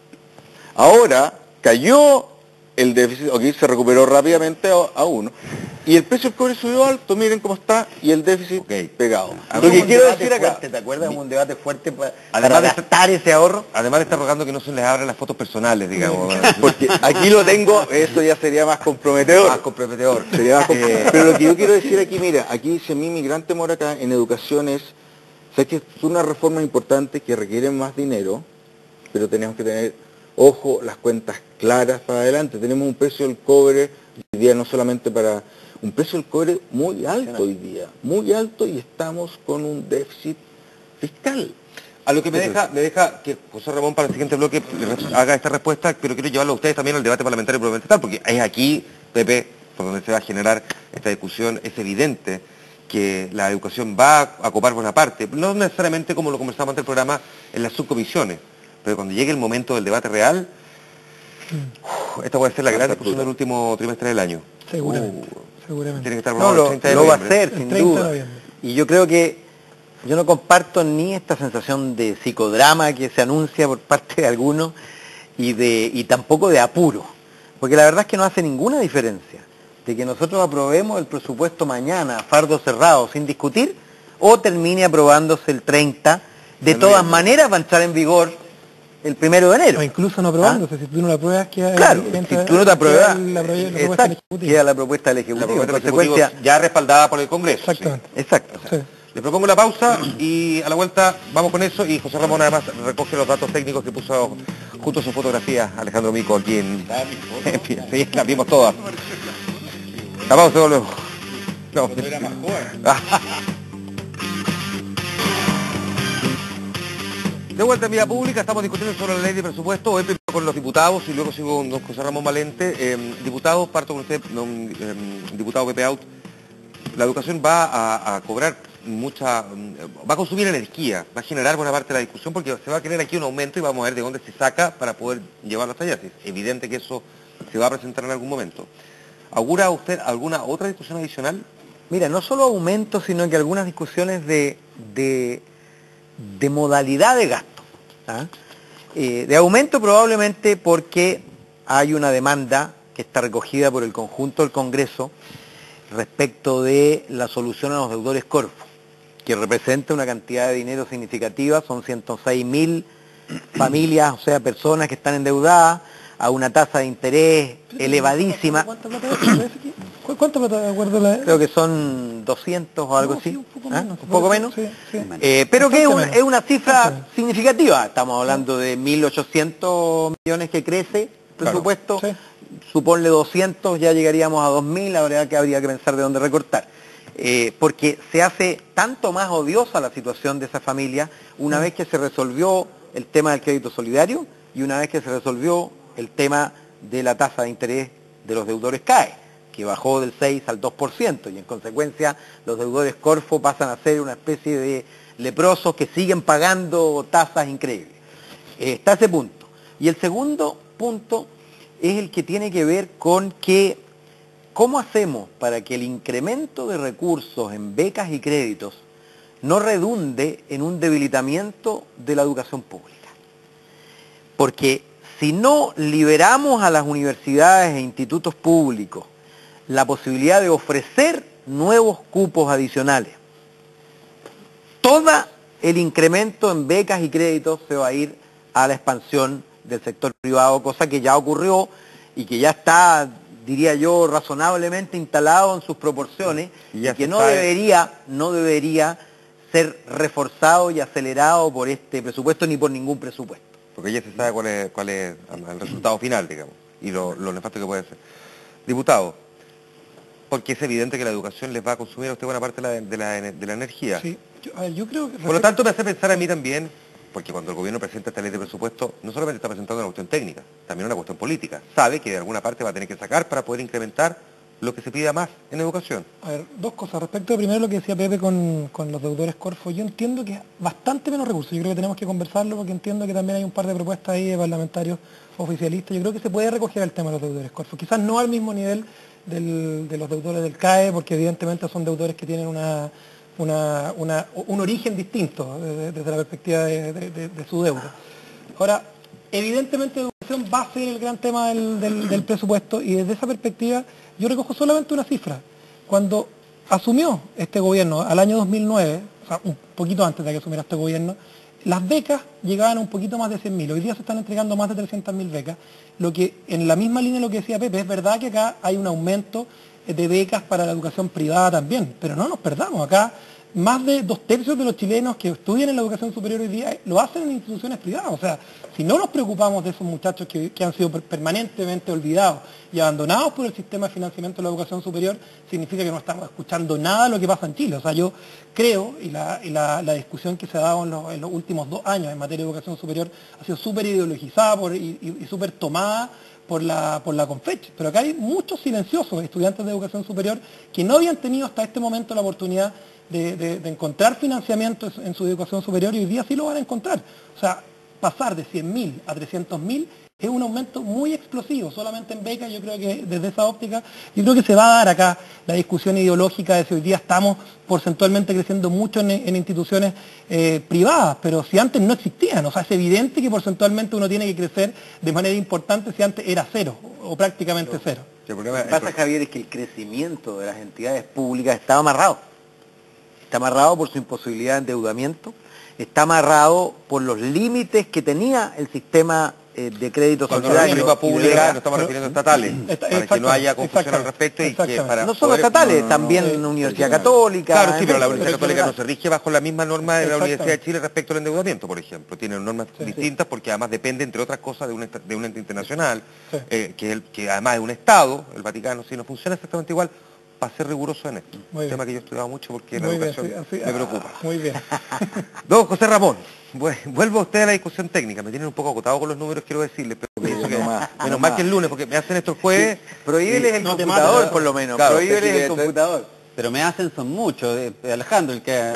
Ahora cayó el déficit, aquí se recuperó rápidamente a uno, y el precio del cobre subió alto, miren cómo está, y el déficit pegado. Lo que quiero decir acá, ¿te acuerdas? Hubo un debate fuerte para Además de gastar ese ahorro. Además de estar rogando que no se les abran las fotos personales, digamos. porque aquí lo tengo, eso ya sería más comprometedor. Más comprometedor. Sería más pero lo que yo quiero decir aquí, mira, aquí dice mi gran temor acá en educación es, sabes que es una reforma importante que requiere más dinero, pero tenemos que tener, ojo, las cuentas claras para adelante. Tenemos un precio del cobre hoy día no solamente para... Un precio del cobre muy alto hoy día, muy alto, y estamos con un déficit fiscal. A lo que me deja que José Ramón para el siguiente bloque haga esta respuesta, pero quiero llevarlo a ustedes también al debate parlamentario tal, porque es aquí, Pepe, por donde se va a generar esta discusión. Es evidente que la educación va a ocupar buena parte, no necesariamente como lo conversamos antes del programa en las subcomisiones, pero cuando llegue el momento del debate real, esta puede ser la gran discusión del último trimestre del año. Seguramente. Seguramente. Tiene que estar No, aprobado el 30 de lo va a noviembre. hacer, El sin 30 de duda. noviembre. Y yo creo que yo no comparto ni esta sensación de psicodrama que se anuncia por parte de algunos y tampoco de apuro. Porque la verdad es que no hace ninguna diferencia de que nosotros aprobemos el presupuesto mañana, a fardo cerrado, sin discutir, o termine aprobándose el 30. De todas maneras va a entrar en vigor el 1 de enero. O incluso no aprobándose, si tú no lo apruebas, queda... Claro, si tú no te apruebas, la propuesta del exacto, Ejecutivo. queda la propuesta del La Ejecutivo. propuesta En del Ejecutivo consecuencia, ya respaldada por el Congreso. sí. Exactamente. exacto. Sí. Le propongo la pausa y a la vuelta vamos con eso, y José Ramón además recoge los datos técnicos que puso junto a su fotografía Alejandro Mico aquí en sí, las vimos todas. La pausa, volvemos. No. Era más joven. De vuelta en Vía Pública, estamos discutiendo sobre la ley de presupuesto, hoy primero con los diputados y luego sigo con don José Ramón Valente. Diputados, parto con usted, diputado Pepe Out. La educación va a cobrar va a consumir energía, va a generar buena parte de la discusión porque se va a querer aquí un aumento y vamos a ver de dónde se saca para poder llevarlo hasta allá. Es evidente que eso se va a presentar en algún momento. ¿Augura usted alguna otra discusión adicional? Mira, no solo aumento, sino que algunas discusiones de modalidad de gasto. ¿Ah? De aumento probablemente porque hay una demanda que está recogida por el conjunto del Congreso respecto de la solución a los deudores Corfo, que representa una cantidad de dinero significativa, son 106.000 familias, o sea, personas que están endeudadas a una tasa de interés elevadísima. ¿Cuánta plata es aquí? ¿Cuánta plata de acuerdo a la...? Creo que son 200 o algo así. Sí, un poco ¿Ah? menos. ¿Un poco menos? Sí, sí. Pero que Bastante es una cifra Bastante. significativa. Estamos hablando de 1.800 millones que crece el presupuesto. Sí. Suponle 200, ya llegaríamos a 2.000, la verdad que habría que pensar de dónde recortar. Porque se hace tanto más odiosa la situación de esa familia una vez que se resolvió el tema del crédito solidario y una vez que se resolvió el tema de la tasa de interés de los deudores CAE, que bajó del 6 al 2%, y en consecuencia los deudores Corfo pasan a ser una especie de leprosos que siguen pagando tasas increíbles. Está ese punto. Y el segundo punto es el que tiene que ver con que ¿cómo hacemos para que el incremento de recursos en becas y créditos no redunde en un debilitamiento de la educación pública? Porque si no liberamos a las universidades e institutos públicos la posibilidad de ofrecer nuevos cupos adicionales, todo el incremento en becas y créditos se va a ir a la expansión del sector privado, cosa que ya ocurrió y que ya está, diría yo, razonablemente instalado en sus proporciones y que no debería ser reforzado y acelerado por este presupuesto ni por ningún presupuesto. Porque ya se sabe cuál es el resultado final, digamos, y lo nefasto que puede ser. Diputado, porque es evidente que la educación les va a consumir a usted buena parte de la energía. Sí, yo creo que... Por lo tanto, me hace pensar a mí también porque cuando el gobierno presenta esta ley de presupuesto, no solamente está presentando una cuestión técnica, también una cuestión política. Sabe que de alguna parte va a tener que sacar para poder incrementar lo que se pida más en educación. A ver, dos cosas. Respecto de primero lo que decía Pepe con los deudores Corfo, yo entiendo que es bastante menos recursos. Yo creo que tenemos que conversarlo porque entiendo que también hay un par de propuestas ahí de parlamentarios oficialistas. Yo creo que se puede recoger el tema de los deudores Corfo. Quizás no al mismo nivel de los deudores del CAE, porque evidentemente son deudores que tienen un origen distinto desde la perspectiva de su deuda. Ahora, evidentemente educación va a ser el gran tema del presupuesto y desde esa perspectiva yo recojo solamente una cifra. Cuando asumió este gobierno al año 2009, o sea, un poquito antes de que asumiera este gobierno, las becas llegaban a un poquito más de 100.000. Hoy día se están entregando más de 300.000 becas, lo que en la misma línea de lo que decía Pepe, es verdad que acá hay un aumento de becas para la educación privada también, pero no nos perdamos, acá más de 2/3 de los chilenos que estudian en la educación superior hoy día lo hacen en instituciones privadas. O sea, si no nos preocupamos de esos muchachos que han sido permanentemente olvidados y abandonados por el sistema de financiamiento de la educación superior, significa que no estamos escuchando nada de lo que pasa en Chile. O sea, yo creo, y la discusión que se ha dado en los últimos 2 años en materia de educación superior ha sido súper ideologizada y súper tomada por la Confech, pero acá hay muchos silenciosos estudiantes de educación superior que no habían tenido hasta este momento la oportunidad de encontrar financiamiento en su educación superior y hoy día sí lo van a encontrar. O sea, pasar de 100.000 a 300.000 es un aumento muy explosivo, solamente en becas. Yo creo que desde esa óptica, yo creo que se va a dar acá la discusión ideológica de si hoy día estamos porcentualmente creciendo mucho en instituciones privadas, pero si antes no existían. O sea, es evidente que porcentualmente uno tiene que crecer de manera importante si antes era cero o prácticamente cero. Lo que pasa, Javier, es que el crecimiento de las entidades públicas está amarrado. Está amarrado por su imposibilidad de endeudamiento, está amarrado por los límites que tenía el sistema de crédito solidario. Cuando pública, no estamos refiriendo a estatales, para que no haya confusión al respecto y que para no solo estatales, también Universidad Católica. Claro, sí, pero la Universidad Católica no se rige bajo la misma norma de la Universidad de Chile respecto al endeudamiento, por ejemplo. Tienen normas distintas porque además depende, entre otras cosas, de un ente internacional, que además es un Estado, el Vaticano, si no funciona exactamente igual. Para ser riguroso en esto, un tema que yo he estudiado mucho porque la educación me preocupa. Muy bien. Don José Ramón, vuelvo a usted a la discusión técnica. Me tienen un poco agotado con los números, quiero decirles, pero pienso que menos mal que el lunes, porque me hacen esto el jueves. Sí, prohíbeles el computador, por lo menos. Claro, prohíbeles el computador. Pero me hacen son muchos, Alejandro, el que...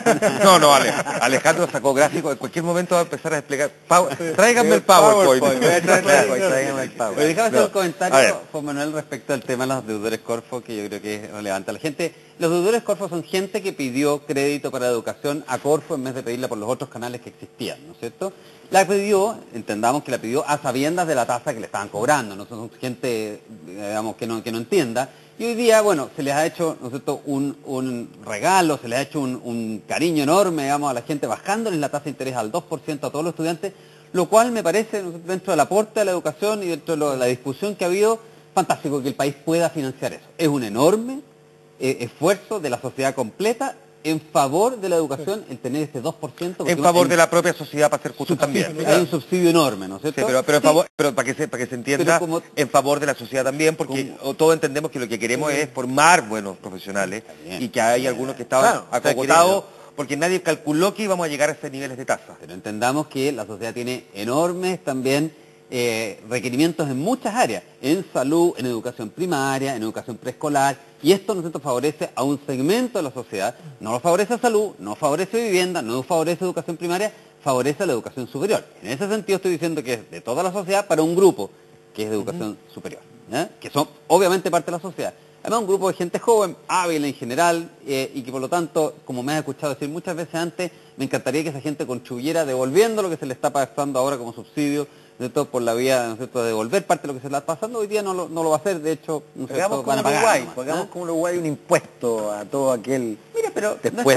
No, Alejandro sacó gráfico, en cualquier momento va a empezar a explicar. Tráiganme el PowerPoint. Tráiganme el PowerPoint. Pero déjame hacer un comentario, Juan Manuel, respecto al tema de los deudores Corfo, que yo creo que es relevante. La gente, los deudores Corfo son gente que pidió crédito para educación a Corfo en vez de pedirla por los otros canales que existían, ¿no es cierto? La pidió, entendamos que la pidió a sabiendas de la tasa que le estaban cobrando, no son gente, digamos, que no entienda. Y hoy día, bueno, se les ha hecho, ¿no es cierto?, un regalo, se les ha hecho un cariño enorme, digamos, a la gente, bajándoles la tasa de interés al 2% a todos los estudiantes, lo cual me parece, ¿no es cierto?, dentro del aporte a la educación y dentro de la discusión que ha habido, fantástico que el país pueda financiar eso. Es un enorme esfuerzo de la sociedad completa en favor de la educación, el tener este 2%. En favor de la propia sociedad, para ser justo también. Hay un subsidio enorme, ¿no es cierto? Sí, pero en favor, pero para que se entienda, en favor de la sociedad también, porque todos entendemos que lo que queremos es formar buenos profesionales y que hay algunos que estaban acogotados porque nadie calculó que íbamos a llegar a esos niveles de tasa. Pero entendamos que la sociedad tiene enormes también requerimientos en muchas áreas, en salud, en educación primaria, en educación preescolar, y esto, ¿no es cierto?, favorece a un segmento de la sociedad, no lo favorece a salud, no favorece vivienda, no favorece educación primaria, favorece a la educación superior. En ese sentido estoy diciendo que es de toda la sociedad para un grupo que es de educación superior, que son obviamente parte de la sociedad. Además un grupo de gente joven, hábil en general, y que por lo tanto, como me has escuchado decir muchas veces antes, me encantaría que esa gente contribuyera devolviendo lo que se le está pasando ahora como subsidio, ¿no es cierto?, por la vía, ¿no es cierto?, de devolver parte de lo que se le está pasando. Hoy día no lo va a hacer, de hecho, ¿no es cierto?, van a pagar. Pagamos como Uruguay un impuesto a todo aquel. Pero no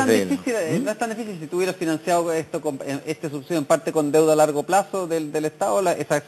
es tan difícil si tú hubieras financiado esto este subsidio en parte con deuda a largo plazo del Estado,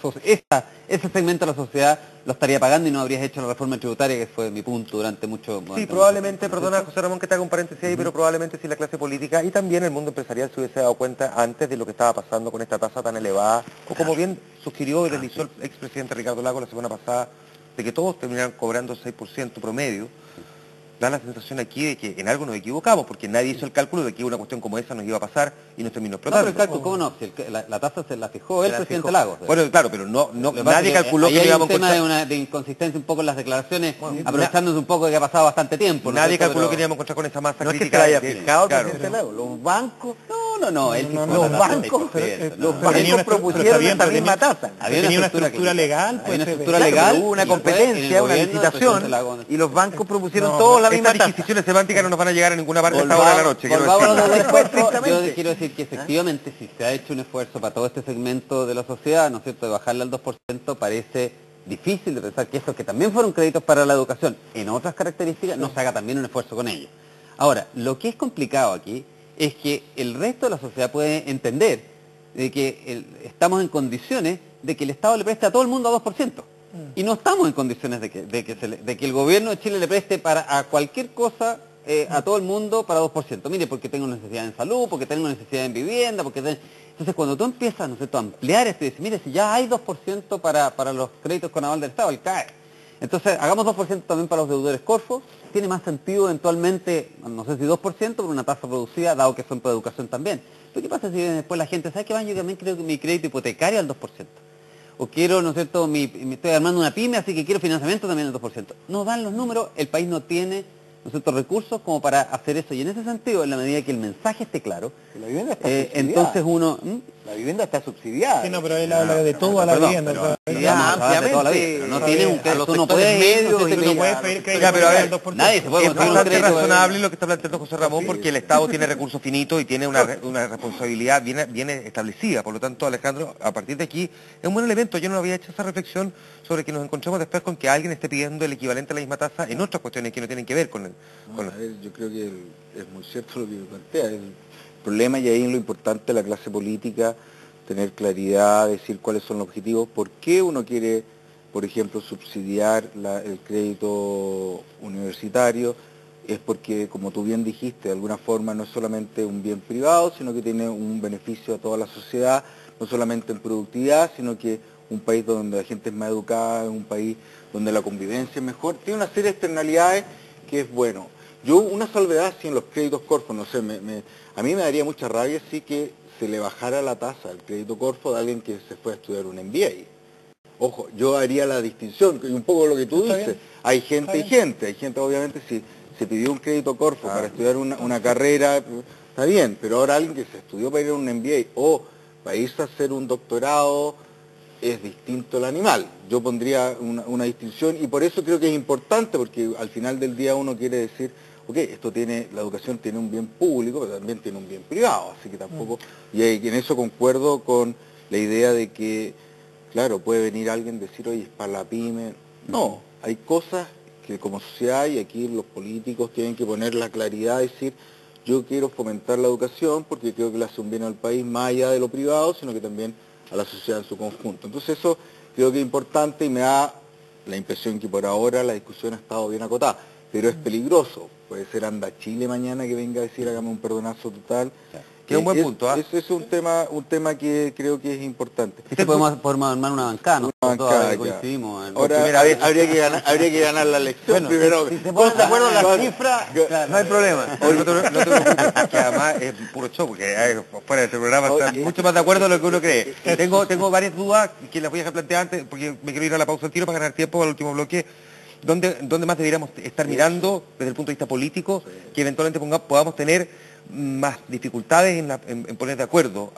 ese segmento de la sociedad lo estaría pagando y no habrías hecho la reforma tributaria, que fue mi punto durante mucho tiempo. Sí, probablemente, perdona José Ramón que te haga un paréntesis ahí, pero probablemente si la clase política y también el mundo empresarial se hubiese dado cuenta antes de lo que estaba pasando con esta tasa tan elevada, o como bien sugirió y realizó el expresidente Ricardo Lagos la semana pasada, de que todos terminaran cobrando 6% promedio. da la sensación aquí de que en algo nos equivocamos, porque nadie hizo el cálculo de que una cuestión como esa nos iba a pasar y nos terminó No, pero explotando. el cálculo, ¿cómo no? Si la tasa se la fijó el presidente Lagos. Bueno, claro, pero Lo que pasa nadie es que calculó ahí que hay íbamos un a tema encontrar... de inconsistencia un poco en las declaraciones, aprovechándose un poco de que ha pasado bastante tiempo. ¿no es Nadie cierto? calculó Pero- que íbamos a encontrar con esa masa No es que se crítica. la haya de- fijado el claro. presidente Lagos, los bancos, él fijó los la tasa bancos, del 6%, los no. bancos propusieron esa misma tasa. Tenía una estructura legal, Había una pues, estructura Claro, legal, pero hubo una y fue en el competencia, una gobierno del licitación, presidente Lagos. y los bancos propusieron No, todos la misma Estas tasa. disquisiciones semánticas no nos van a llegar a ninguna parte a esta hora de la noche. quiero Volvamos a decirlo. lo del Después, esfuerzo. Yo estrictamente. quiero decir que efectivamente si se ha hecho un esfuerzo para todo este segmento de la sociedad, ¿no es cierto?, de bajarle al 2%, parece difícil de pensar que estos que también fueron créditos para la educación en otras características, no se haga también un esfuerzo con ellos. Ahora, lo que es complicado aquí es que el resto de la sociedad puede entender de que estamos en condiciones de que el Estado le preste a todo el mundo a 2%. Y no estamos en condiciones de que el gobierno de Chile le preste a cualquier cosa a todo el mundo para 2%. Mire, porque tengo necesidad en salud, porque tengo necesidad en vivienda, Entonces, cuando tú empiezas, ¿no es cierto?, a ampliar esto y dices, mire, si ya hay 2% para los créditos con aval del Estado, él cae. Entonces, hagamos 2% también para los deudores Corfo. Tiene más sentido eventualmente, no sé si 2%, por una tasa producida, dado que son para educación también. Pero ¿qué pasa si después la gente sabe que yo también creo que mi crédito hipotecario al 2%? O quiero, ¿no es cierto?, me estoy armando una pyme, así que quiero financiamiento también al 2%. No dan los números, el país no tiene, ¿no es cierto?, recursos como para hacer eso. Y en ese sentido, en la medida que el mensaje esté claro, La vivienda está subsidiada. entonces uno... La vivienda está subsidiada. Sí, no, pero él habla de todo a la Perdón, vivienda. pero o sea, sí, ya vamos a hablar de toda la vida, ampliamente, pero no está tiene bien. un A crédito, los tú no sectores puedes ir, medios ¿no es y cierto?, no mira, puedes pedir crédito Ya, pero a ver, al 2%. nadie se puede Es conseguir un bastante crédito. razonable lo que está planteando José Ramón, porque el Estado tiene recursos finitos y tiene una responsabilidad bien establecida. Por lo tanto, Alejandro, a partir de aquí, es un buen elemento. Yo no había hecho esa reflexión sobre que nos encontremos después con que alguien esté pidiendo el equivalente a la misma tasa en otras cuestiones que no tienen que ver con A ver, yo creo que es muy cierto lo que plantea. El problema, y ahí lo importante de la clase política, tener claridad, decir cuáles son los objetivos, por qué uno quiere, por ejemplo, subsidiar el crédito universitario, es porque, como tú bien dijiste, de alguna forma no es solamente un bien privado, sino que tiene un beneficio a toda la sociedad, no solamente en productividad, sino que un país donde la gente es más educada, un país donde la convivencia es mejor, tiene una serie de externalidades que es bueno. Yo, una salvedad sí en los créditos Corfo, no sé, a mí me daría mucha rabia sí que se le bajara la tasa al crédito Corfo de alguien que se fue a estudiar un MBA. Ojo, yo haría la distinción, y un poco lo que tú Está dices, bien. hay gente hay gente obviamente si se pidió un crédito Corfo para estudiar una carrera, está bien, pero ahora alguien que se estudió para ir a un MBA o para irse a hacer un doctorado, es distinto el animal. Yo pondría una distinción y por eso creo que es importante, porque al final del día uno quiere decir, ok, la educación tiene un bien público, pero también tiene un bien privado, así que tampoco, y en eso concuerdo con la idea de que, claro, puede venir alguien y decir, oye, es para la pyme. No, hay cosas que como sociedad y aquí los políticos tienen que poner la claridad, decir, yo quiero fomentar la educación porque creo que le hace un bien al país más allá de lo privado, sino que también a la sociedad en su conjunto. Entonces eso creo que es importante y me da la impresión que por ahora la discusión ha estado bien acotada, pero es peligroso. Puede ser Anda Chile mañana que venga a decir hágame un perdonazo total. Que es un buen punto, ¿ah? Ese es un tema que creo que es importante. Podemos armar una bancada, ¿no? Una Todos bancada, ya. coincidimos. Ahora habría que ganar la elección primero. Si se ponen de acuerdo en las cifras, no hay problema. Oye, no te preocupes, que además es puro show, porque fuera de este programa están mucho más de acuerdo a lo que uno cree. Tengo varias dudas que las voy a dejar plantear antes, porque me quiero ir a la pausa al tiro para ganar tiempo al último bloque. ¿Dónde más deberíamos estar mirando desde el punto de vista político que eventualmente podamos tener más dificultades en poner de acuerdo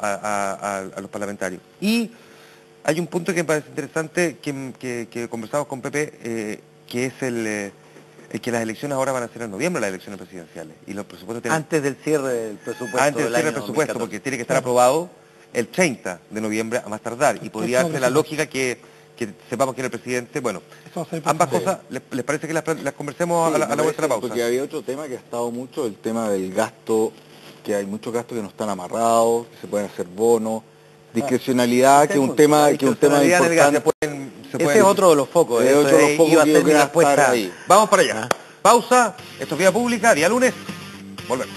a los parlamentarios? Y hay un punto que me parece interesante que conversamos con Pepe, que es el que las elecciones ahora van a ser en noviembre, las elecciones presidenciales. Y los presupuestos tienen... Antes del cierre del presupuesto. Antes del cierre del presupuesto, porque tiene que estar aprobado el 30 de noviembre a más tardar. Y podría darse la lógica que sepamos quién es el presidente. Bueno, Eso va a ser ambas perfecto. cosas, ¿les parece que las conversemos Sí, a la me vuelta de la parece, pausa? Porque había otro tema que ha estado mucho, el tema del gasto, que hay muchos gastos que no están amarrados, que se pueden hacer bonos, discrecionalidad, que es un tema discrecionalidad en el gasto. importante. Ese es otro de los focos. Es eso otro de los focos iba a que ser yo mi creo que va a respuesta. estar ahí. Vamos para allá. Pausa, esto es Vía Pública, día lunes, volvemos.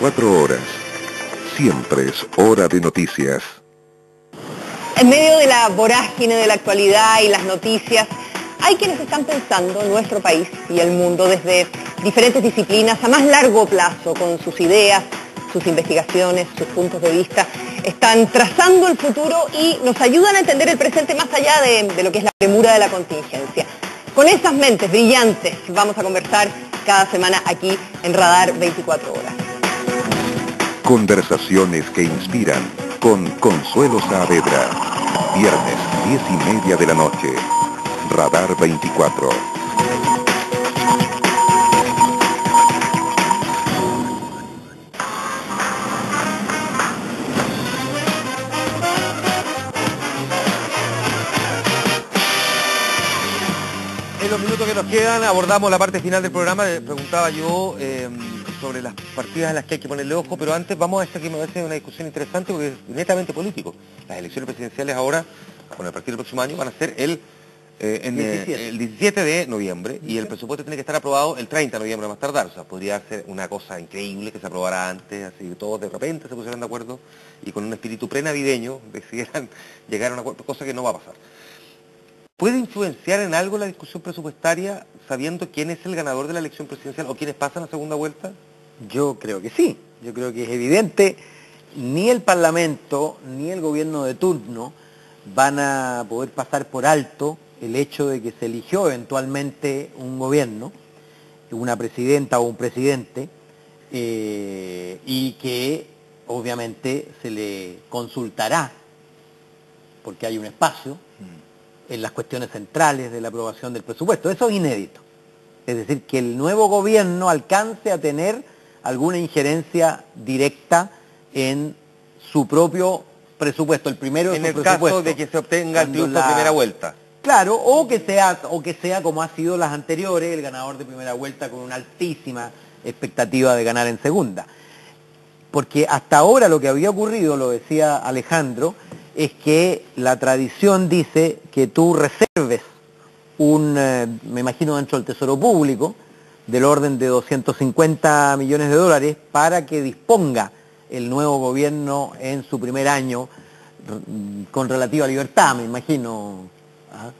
24 horas. Siempre es hora de noticias. En medio de la vorágine de la actualidad y las noticias, hay quienes están pensando en nuestro país y el mundo desde diferentes disciplinas a más largo plazo, con sus ideas, sus investigaciones, sus puntos de vista. Están trazando el futuro y nos ayudan a entender el presente más allá de lo que es la premura de la contingencia. Con esas mentes brillantes vamos a conversar cada semana aquí en Radar 24 Horas. Conversaciones que inspiran con Consuelo Saavedra. Viernes, 10:30 de la noche. Radar 24. En los minutos que nos quedan abordamos la parte final del programa. Preguntaba yo sobre las partidas a las que hay que ponerle ojo, pero antes vamos a esta que me parece una discusión interesante porque es netamente político. Las elecciones presidenciales ahora, con el partir del próximo año, van a ser el 17 de noviembre y el presupuesto tiene que estar aprobado el 30 de noviembre más tardar. O sea, podría ser una cosa increíble que se aprobara antes, así que todos de repente se pusieran de acuerdo y con un espíritu prenavideño decidieran llegar a una cosa que no va a pasar. ¿Puede influenciar en algo la discusión presupuestaria sabiendo quién es el ganador de la elección presidencial o quiénes pasan a segunda vuelta? Yo creo que sí, yo creo que es evidente, ni el Parlamento ni el gobierno de turno van a poder pasar por alto el hecho de que se eligió eventualmente un gobierno, una presidenta o un presidente, y que obviamente se le consultará, porque hay un espacio en las cuestiones centrales de la aprobación del presupuesto. Eso es inédito. Es decir, que el nuevo gobierno alcance a tener alguna injerencia directa en su propio presupuesto, el primero de su presupuesto. En el caso de que se obtenga el triunfo de primera vuelta. Claro, o que sea como ha sido las anteriores, el ganador de primera vuelta con una altísima expectativa de ganar en segunda. Porque hasta ahora lo que había ocurrido, lo decía Alejandro, es que la tradición dice que tú reserves me imagino dentro del Tesoro Público, del orden de 250 millones de dólares para que disponga el nuevo gobierno en su primer año con relativa libertad, me imagino. ¿Ah?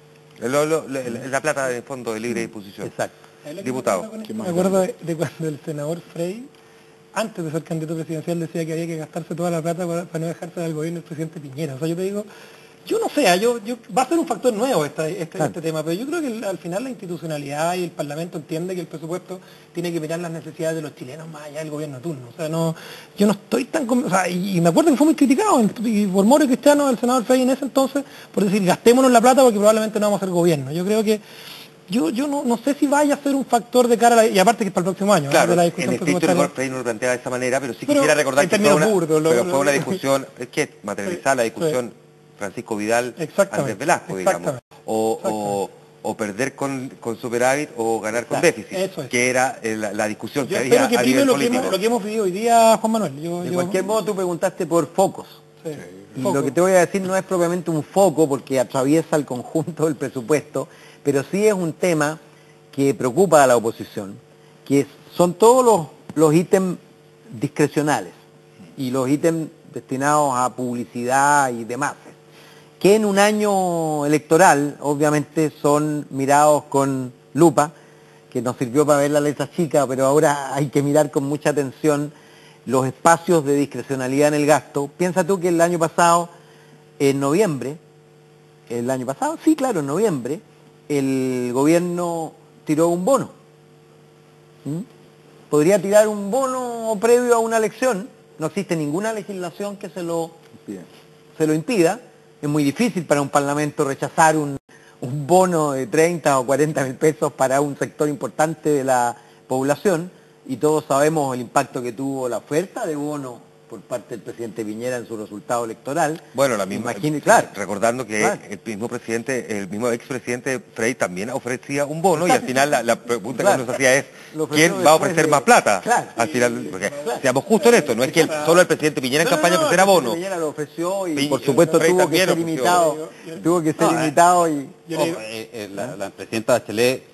La plata de fondo de libre disposición. Exacto. Diputado. Me acuerdo de cuando el senador Frey, antes de ser candidato presidencial, decía que había que gastarse toda la plata para no dejarse del gobierno del presidente Piñera. O sea, yo te digo, yo no sé, va a ser un factor nuevo este tema, pero yo creo que al final la institucionalidad y el Parlamento entiende que el presupuesto tiene que mirar las necesidades de los chilenos más allá del gobierno de turno. O sea, yo no estoy tan... O sea, y me acuerdo que fue muy criticado y por Moro y Cristiano, el senador Frey en ese entonces, por decir, gastémonos la plata porque probablemente no vamos a hacer gobierno. Yo creo que yo no sé si vaya a ser un factor de cara a y aparte que es para el próximo año. Claro, de la discusión en estricto rigor Frey no lo plantea de esa manera, pero sí pero quisiera recordar que fue una discusión, es que materializar la discusión Francisco Vidal, Andrés Velasco, digamos, o perder con superávit o ganar con déficit, que era la discusión que había a nivel político. Lo que hemos vivido hoy día, Juan Manuel. De cualquier modo, tú preguntaste por focos. Sí. Y lo que te voy a decir no es propiamente un foco porque atraviesa el conjunto del presupuesto, pero sí es un tema que preocupa a la oposición, que son todos los ítems discrecionales y los ítems destinados a publicidad y demás, que en un año electoral obviamente son mirados con lupa, que nos sirvió para ver la letra chica, pero ahora hay que mirar con mucha atención los espacios de discrecionalidad en el gasto. Piensa tú que el año pasado, en noviembre, en noviembre, el gobierno tiró un bono. Podría tirar un bono previo a una elección, no existe ninguna legislación que se lo impida. Es muy difícil para un parlamento rechazar un bono de 30 o 40 mil pesos para un sector importante de la población, y todos sabemos el impacto que tuvo la oferta de bono por parte del presidente Piñera en su resultado electoral. Bueno, la misma, claro, recordando que el mismo expresidente Frey también ofrecía un bono, y al final la pregunta que nos hacía es ¿quién va a ofrecer más plata? Al final, porque seamos justos en esto, no es que solo el presidente Piñera en campaña ofreciera bono. Piñera lo ofreció y por supuesto tuvo que ser limitado. La presidenta Bachelet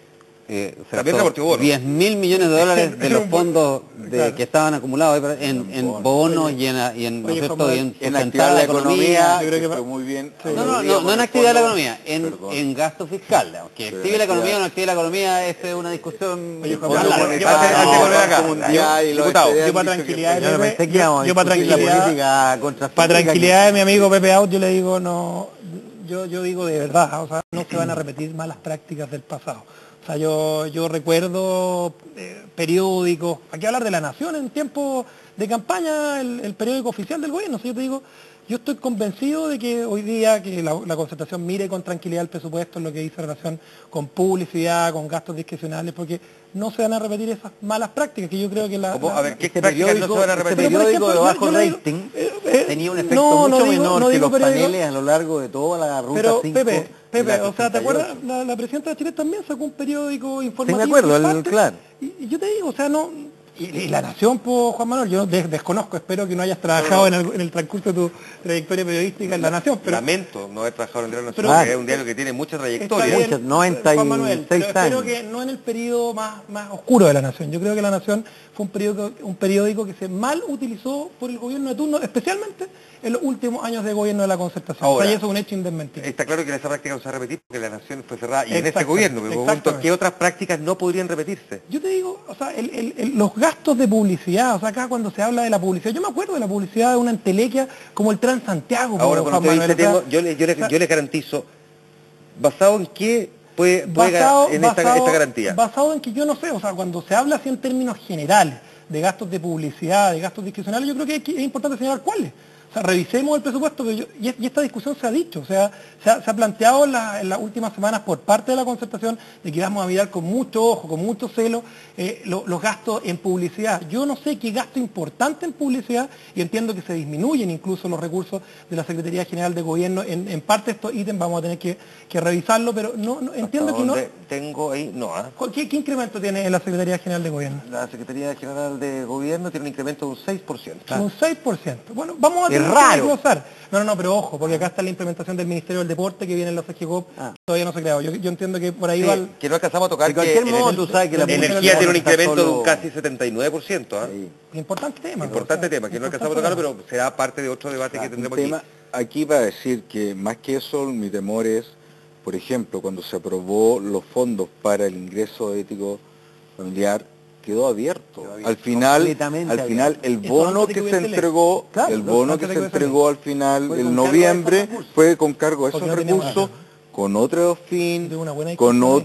se También gastó repartió bonos. 10.000 millones de dólares de los fondos que estaban acumulados en bonos y en, ¿no es cierto? Y en En sustentar activar la economía, yo creo que fue muy bien. no en actividad de la economía, en gasto fiscal. Digamos, que active la economía o no active la economía es una discusión Oye, Juan más Manuel, larga. Antes de volver acá, Diputado, yo para tranquilidad Yo pensé que íbamos a yo para discutir la tranquilidad, política contra para tranquilidad de mi amigo Pepe Out, yo le digo, no, yo digo de verdad, o sea, no se van a repetir malas prácticas del pasado. O sea, yo recuerdo periódicos, aquí hablar de La Nación en tiempo de campaña, el periódico oficial del gobierno. O sea, yo te digo, yo estoy convencido de que hoy día que la concertación mire con tranquilidad el presupuesto en lo que dice relación con publicidad, con gastos discrecionales, porque no se van a repetir esas malas prácticas que yo creo que A ver, ¿qué Este prácticas no se van a este repetir? Pero, por periódico de ejemplo, bajo yo le digo, rating tenía un efecto no, no mucho digo- menor no que digo los periódico. paneles a lo largo de toda la ruta Pero 5. Pepe, y la o sea, ¿te acuerdas? 68. La presidenta de Chile también sacó un periódico informativo. de acuerdo, que es parte, claro. Y yo te digo, o sea, no... Y La Nación, pues, Juan Manuel, yo desconozco, espero que no hayas trabajado en el transcurso de tu trayectoria periodística en La Nación, pero... Lamento no haber trabajado en el Diario Pero- Nacional, que es un diario que tiene mucha Está trayectoria. bien, Muchos, 96 Juan Manuel, pero espero años. que no en el periodo más oscuro de La Nación. Yo creo que La Nación fue un periódico que se mal utilizó por el gobierno de turno, especialmente en los últimos años de gobierno de la concertación. Ahora, o sea, y eso es un hecho indesmentible. Está claro que esa práctica no se va a repetir porque la Nación fue cerrada y en este Exactamente, gobierno. Me pregunto, exactamente. ¿qué otras prácticas no podrían repetirse? Yo te digo, o sea, los gastos de publicidad, o sea, acá cuando se habla de la publicidad, yo me acuerdo de la publicidad de una entelequia como el Transantiago. Ahora, Juan cuando usted Manuel, dice, o sea, yo les garantizo, ¿basado en qué puede en esta garantía? Basado en que yo no sé, o sea, cuando se habla así en términos generales de gastos de publicidad, de gastos discrecionales, yo creo que es importante señalar cuáles. O sea, revisemos el presupuesto y esta discusión se ha dicho, o sea, se ha planteado en las últimas semanas por parte de la concertación de que vamos a mirar con mucho ojo, con mucho celo, los gastos en publicidad. Yo no sé qué gasto importante en publicidad y entiendo que se disminuyen incluso los recursos de la Secretaría General de Gobierno. En parte estos ítems vamos a tener que revisarlo, pero no entiendo que no... Tengo ahí, no, ¿ah? ¿Qué incremento tiene la Secretaría General de Gobierno? La Secretaría General de Gobierno tiene un incremento de un 6%. Un 6%. Bueno, vamos a tener que raro. desglosar. No, pero ojo, porque acá está la implementación del Ministerio del Deporte que viene en los FGCOP, todavía no se ha creado. Yo entiendo que por ahí va el... Que no alcanzamos a tocar De cualquier que modo, tú sabes que la energía tiene un está incremento de solo- un casi 79%. ¿ah? Importante tema. Importante o sea, tema, que no alcanzamos a importante tocarlo, pero será parte de otro debate que Un tendremos tema aquí. aquí para decir que más que eso, mi temor es, por ejemplo, cuando se aprobó los fondos para el ingreso ético familiar, quedó abierto. Al final, Completamente el Esto bono antes de que que se hubiese ley. entregó, Claro, el bono antes que de se que hubiese entregó al final, Fue en con cargo a noviembre, esos recursos. fue con cargo a esos Porque no teníamos recursos, con otro fin, Tuve una buena con discusión ahí.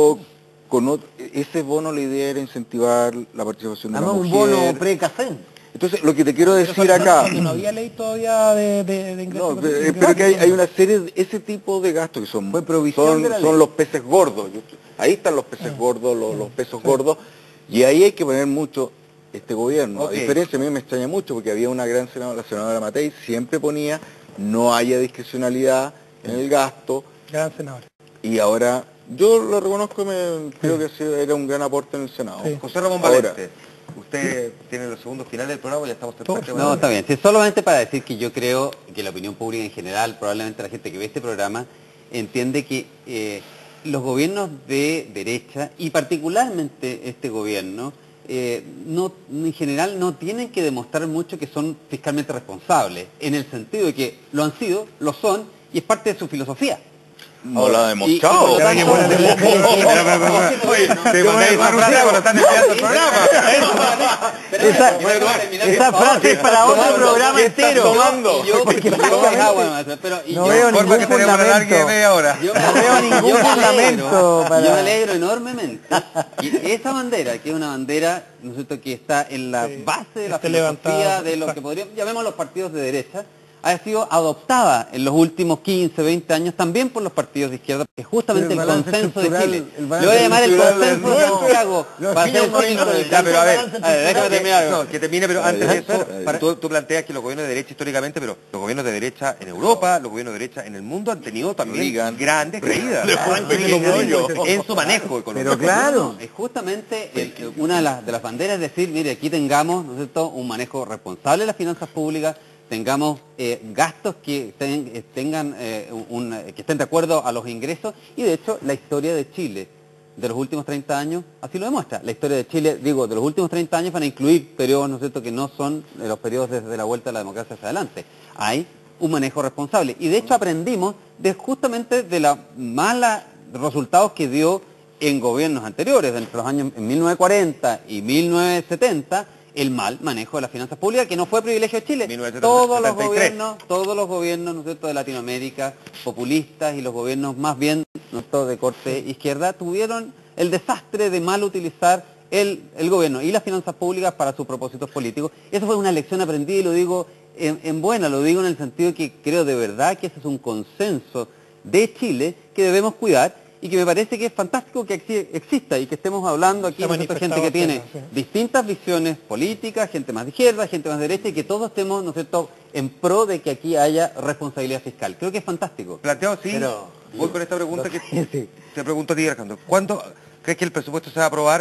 ese bono la idea era incentivar la participación de la Además, un mujer. bono pre-café. Entonces, lo que te quiero Pero decir acá... No había ley todavía de ingresos. No, pero que hay una serie de ese tipo de gastos que son, Fue provisión de la ley. son los peces gordos. Ahí están los peces gordos, los pesos gordos, y ahí hay que poner mucho este gobierno. Ok. A diferencia, a mí me extraña mucho porque había una gran senadora, la senadora Matei, siempre ponía no haya discrecionalidad en el gasto, Gran senador. y ahora yo lo reconozco, creo que sí, era un gran aporte en el Senado. Sí. José Ramón Ahora, Valente, usted tiene los segundos finales del programa, ya estamos perfectamente. No, está bien. Sí, solamente para decir que yo creo que la opinión pública en general, probablemente la gente que ve este programa, entiende que los gobiernos de derecha, y particularmente este gobierno, en general no tienen que demostrar mucho que son fiscalmente responsables, en el sentido de que lo han sido, lo son, y es parte de su filosofía. no lo ha Y demostrado. por lo tanto- Oye, te mandé esa frase cuando están empezando el programa. Esa frase es para otro programa entero. No veo Forma ningún que tenemos una larga de fundamento. media hora. Yo No veo ningún fundamento para- Yo me alegro enormemente. Y esa bandera, que es una bandera, ¿no es cierto?, que está en la base de la está filosofía levantada, de lo que exacto. podríamos, llamemos los partidos de derecha, ha sido adoptada en los últimos 15, 20 años también por los partidos de izquierda, que es justamente Pero el el balance consenso de estructural- Chile. el Le balance voy a llamar el estructural consenso de del nuestro. Santiago Los para hacer el niños símbolo del Ya, pero a ver, déjame terminar. no, que termine, pero antes de eso, espera. tú planteas que los gobiernos de derecha históricamente, pero los gobiernos de derecha en Europa, los gobiernos de derecha en el mundo han tenido también Reagan. grandes caídas en su manejo económico. Pero claro. Es justamente una de las banderas es decir, mire, aquí tengamos, ¿no es cierto?, un manejo responsable de las finanzas públicas, tengamos gastos que tengan que estén de acuerdo a los ingresos, y de hecho la historia de Chile de los últimos 30 años así lo demuestra. La historia de Chile, digo, de los últimos 30 años van a incluir periodos, ¿no es cierto?, que no son los periodos desde la vuelta a la democracia hacia adelante. Hay un manejo responsable. Y de hecho aprendimos justamente de los malos resultados que dio en gobiernos anteriores, entre los años en 1940 y 1970, el mal manejo de las finanzas públicas, que no fue privilegio de Chile. 1973. Todos los gobiernos, ¿no es cierto?, de Latinoamérica, populistas y los gobiernos más bien, ¿no es cierto?, de corte izquierda, tuvieron el desastre de mal utilizar el gobierno y las finanzas públicas para sus propósitos políticos. Eso fue una lección aprendida y lo digo en buena, lo digo en el sentido de que creo de verdad que ese es un consenso de Chile que debemos cuidar y que me parece que es fantástico que exista y que estemos hablando aquí de gente que tiene distintas visiones políticas, gente más de izquierda, gente más de derecha, y que todos estemos, ¿no es cierto?, en pro de que aquí haya responsabilidad fiscal. Creo que es fantástico. Planteado, sí. Pero, voy con esta pregunta que te pregunto a ti, Alejandro. ¿Cuándo crees que el presupuesto se va a aprobar?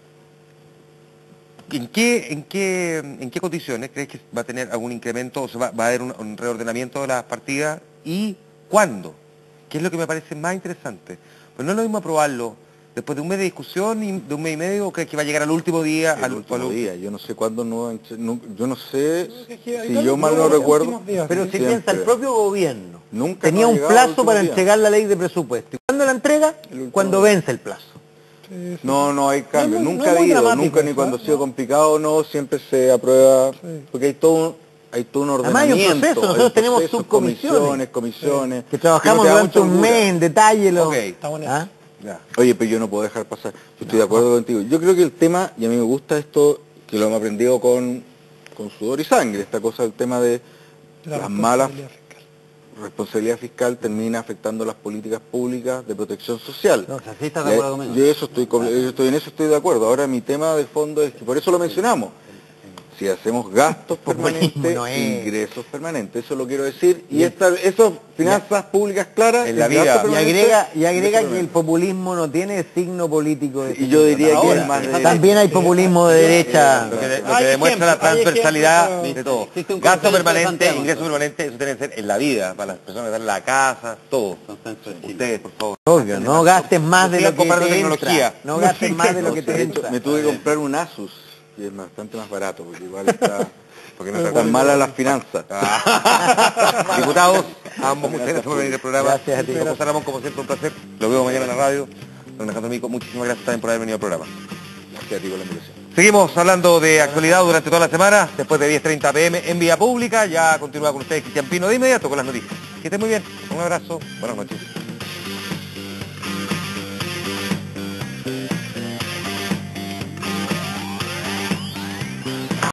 ¿En qué condiciones crees que va a tener algún incremento o va a haber un reordenamiento de las partidas? ¿Y cuándo? ¿Qué es lo que me parece más interesante? Pues no es lo mismo aprobarlo después de un mes de discusión y de un mes y medio, o crees que va a llegar al último día. Al último día, yo no sé cuándo, yo no sé si yo mal no recuerdo. Pero si piensa, el propio gobierno Nunca tenía nos ha un llegado al plazo último para día. entregar la ley de presupuesto. ¿Y cuándo la entrega? Cuando vence el plazo. No hay cambio, No es nunca ha muy habido, dramático nunca ni eso, cuando ¿eh? ha sido complicado, no, siempre se aprueba, porque hay todo un Además hay un ordenamiento. proceso, nosotros tenemos subcomisiones comisiones. que trabajamos no te da durante mucha un holgura. mes en detalle. Ok, Estamos en eso. ¿Ah? ya. Oye, pero yo no puedo dejar pasar, yo estoy de acuerdo contigo. Yo creo que el tema, y a mí me gusta esto, que lo hemos aprendido con sudor y sangre, esta cosa del tema de las malas responsabilidad fiscal termina afectando las políticas públicas de protección social. No, o sea, sí estás de acuerdo conmigo. Yo en eso estoy de acuerdo. Ahora mi tema de fondo es que por eso lo mencionamos. Si hacemos gastos permanentes, no es. ingresos permanentes, eso lo quiero decir. Y esas finanzas públicas claras, En la el vida. gasto Y permanente, agrega ingreso que el populismo no tiene signo político. Y yo diría que Ahora, es más de también hay populismo de derecha. Lo que Hay demuestra la ejemplos, hay transversalidad ejemplos, de todo. Existe un Gasto consenso de permanente, Santiago, ingreso entonces. permanente, eso tiene que ser en la vida, para las personas que dan la casa, todo. Consenso de Chile. Ustedes, por favor. Obvio, no gastes más de lo que comprando te tecnología. entra. No gastes más de lo que De te hecho, entra. me tuve que comprar un Asus, y es bastante más barato, porque igual está... Porque no Están malas las finanzas. Diputados, ambos, muchas gracias por venir al programa. Gracias a ti. José Ramón, como siempre, un placer. Lo veo mañana en la radio. Don Alejandro Mico, muchísimas gracias también por haber venido al programa. Gracias a ti por la invitación. Seguimos hablando de actualidad durante toda la semana, después de 10:30 p.m. en Vía Pública. Ya continúa con ustedes Cristian Pino de inmediato con las noticias. Que estén muy bien. Un abrazo. Buenas noches.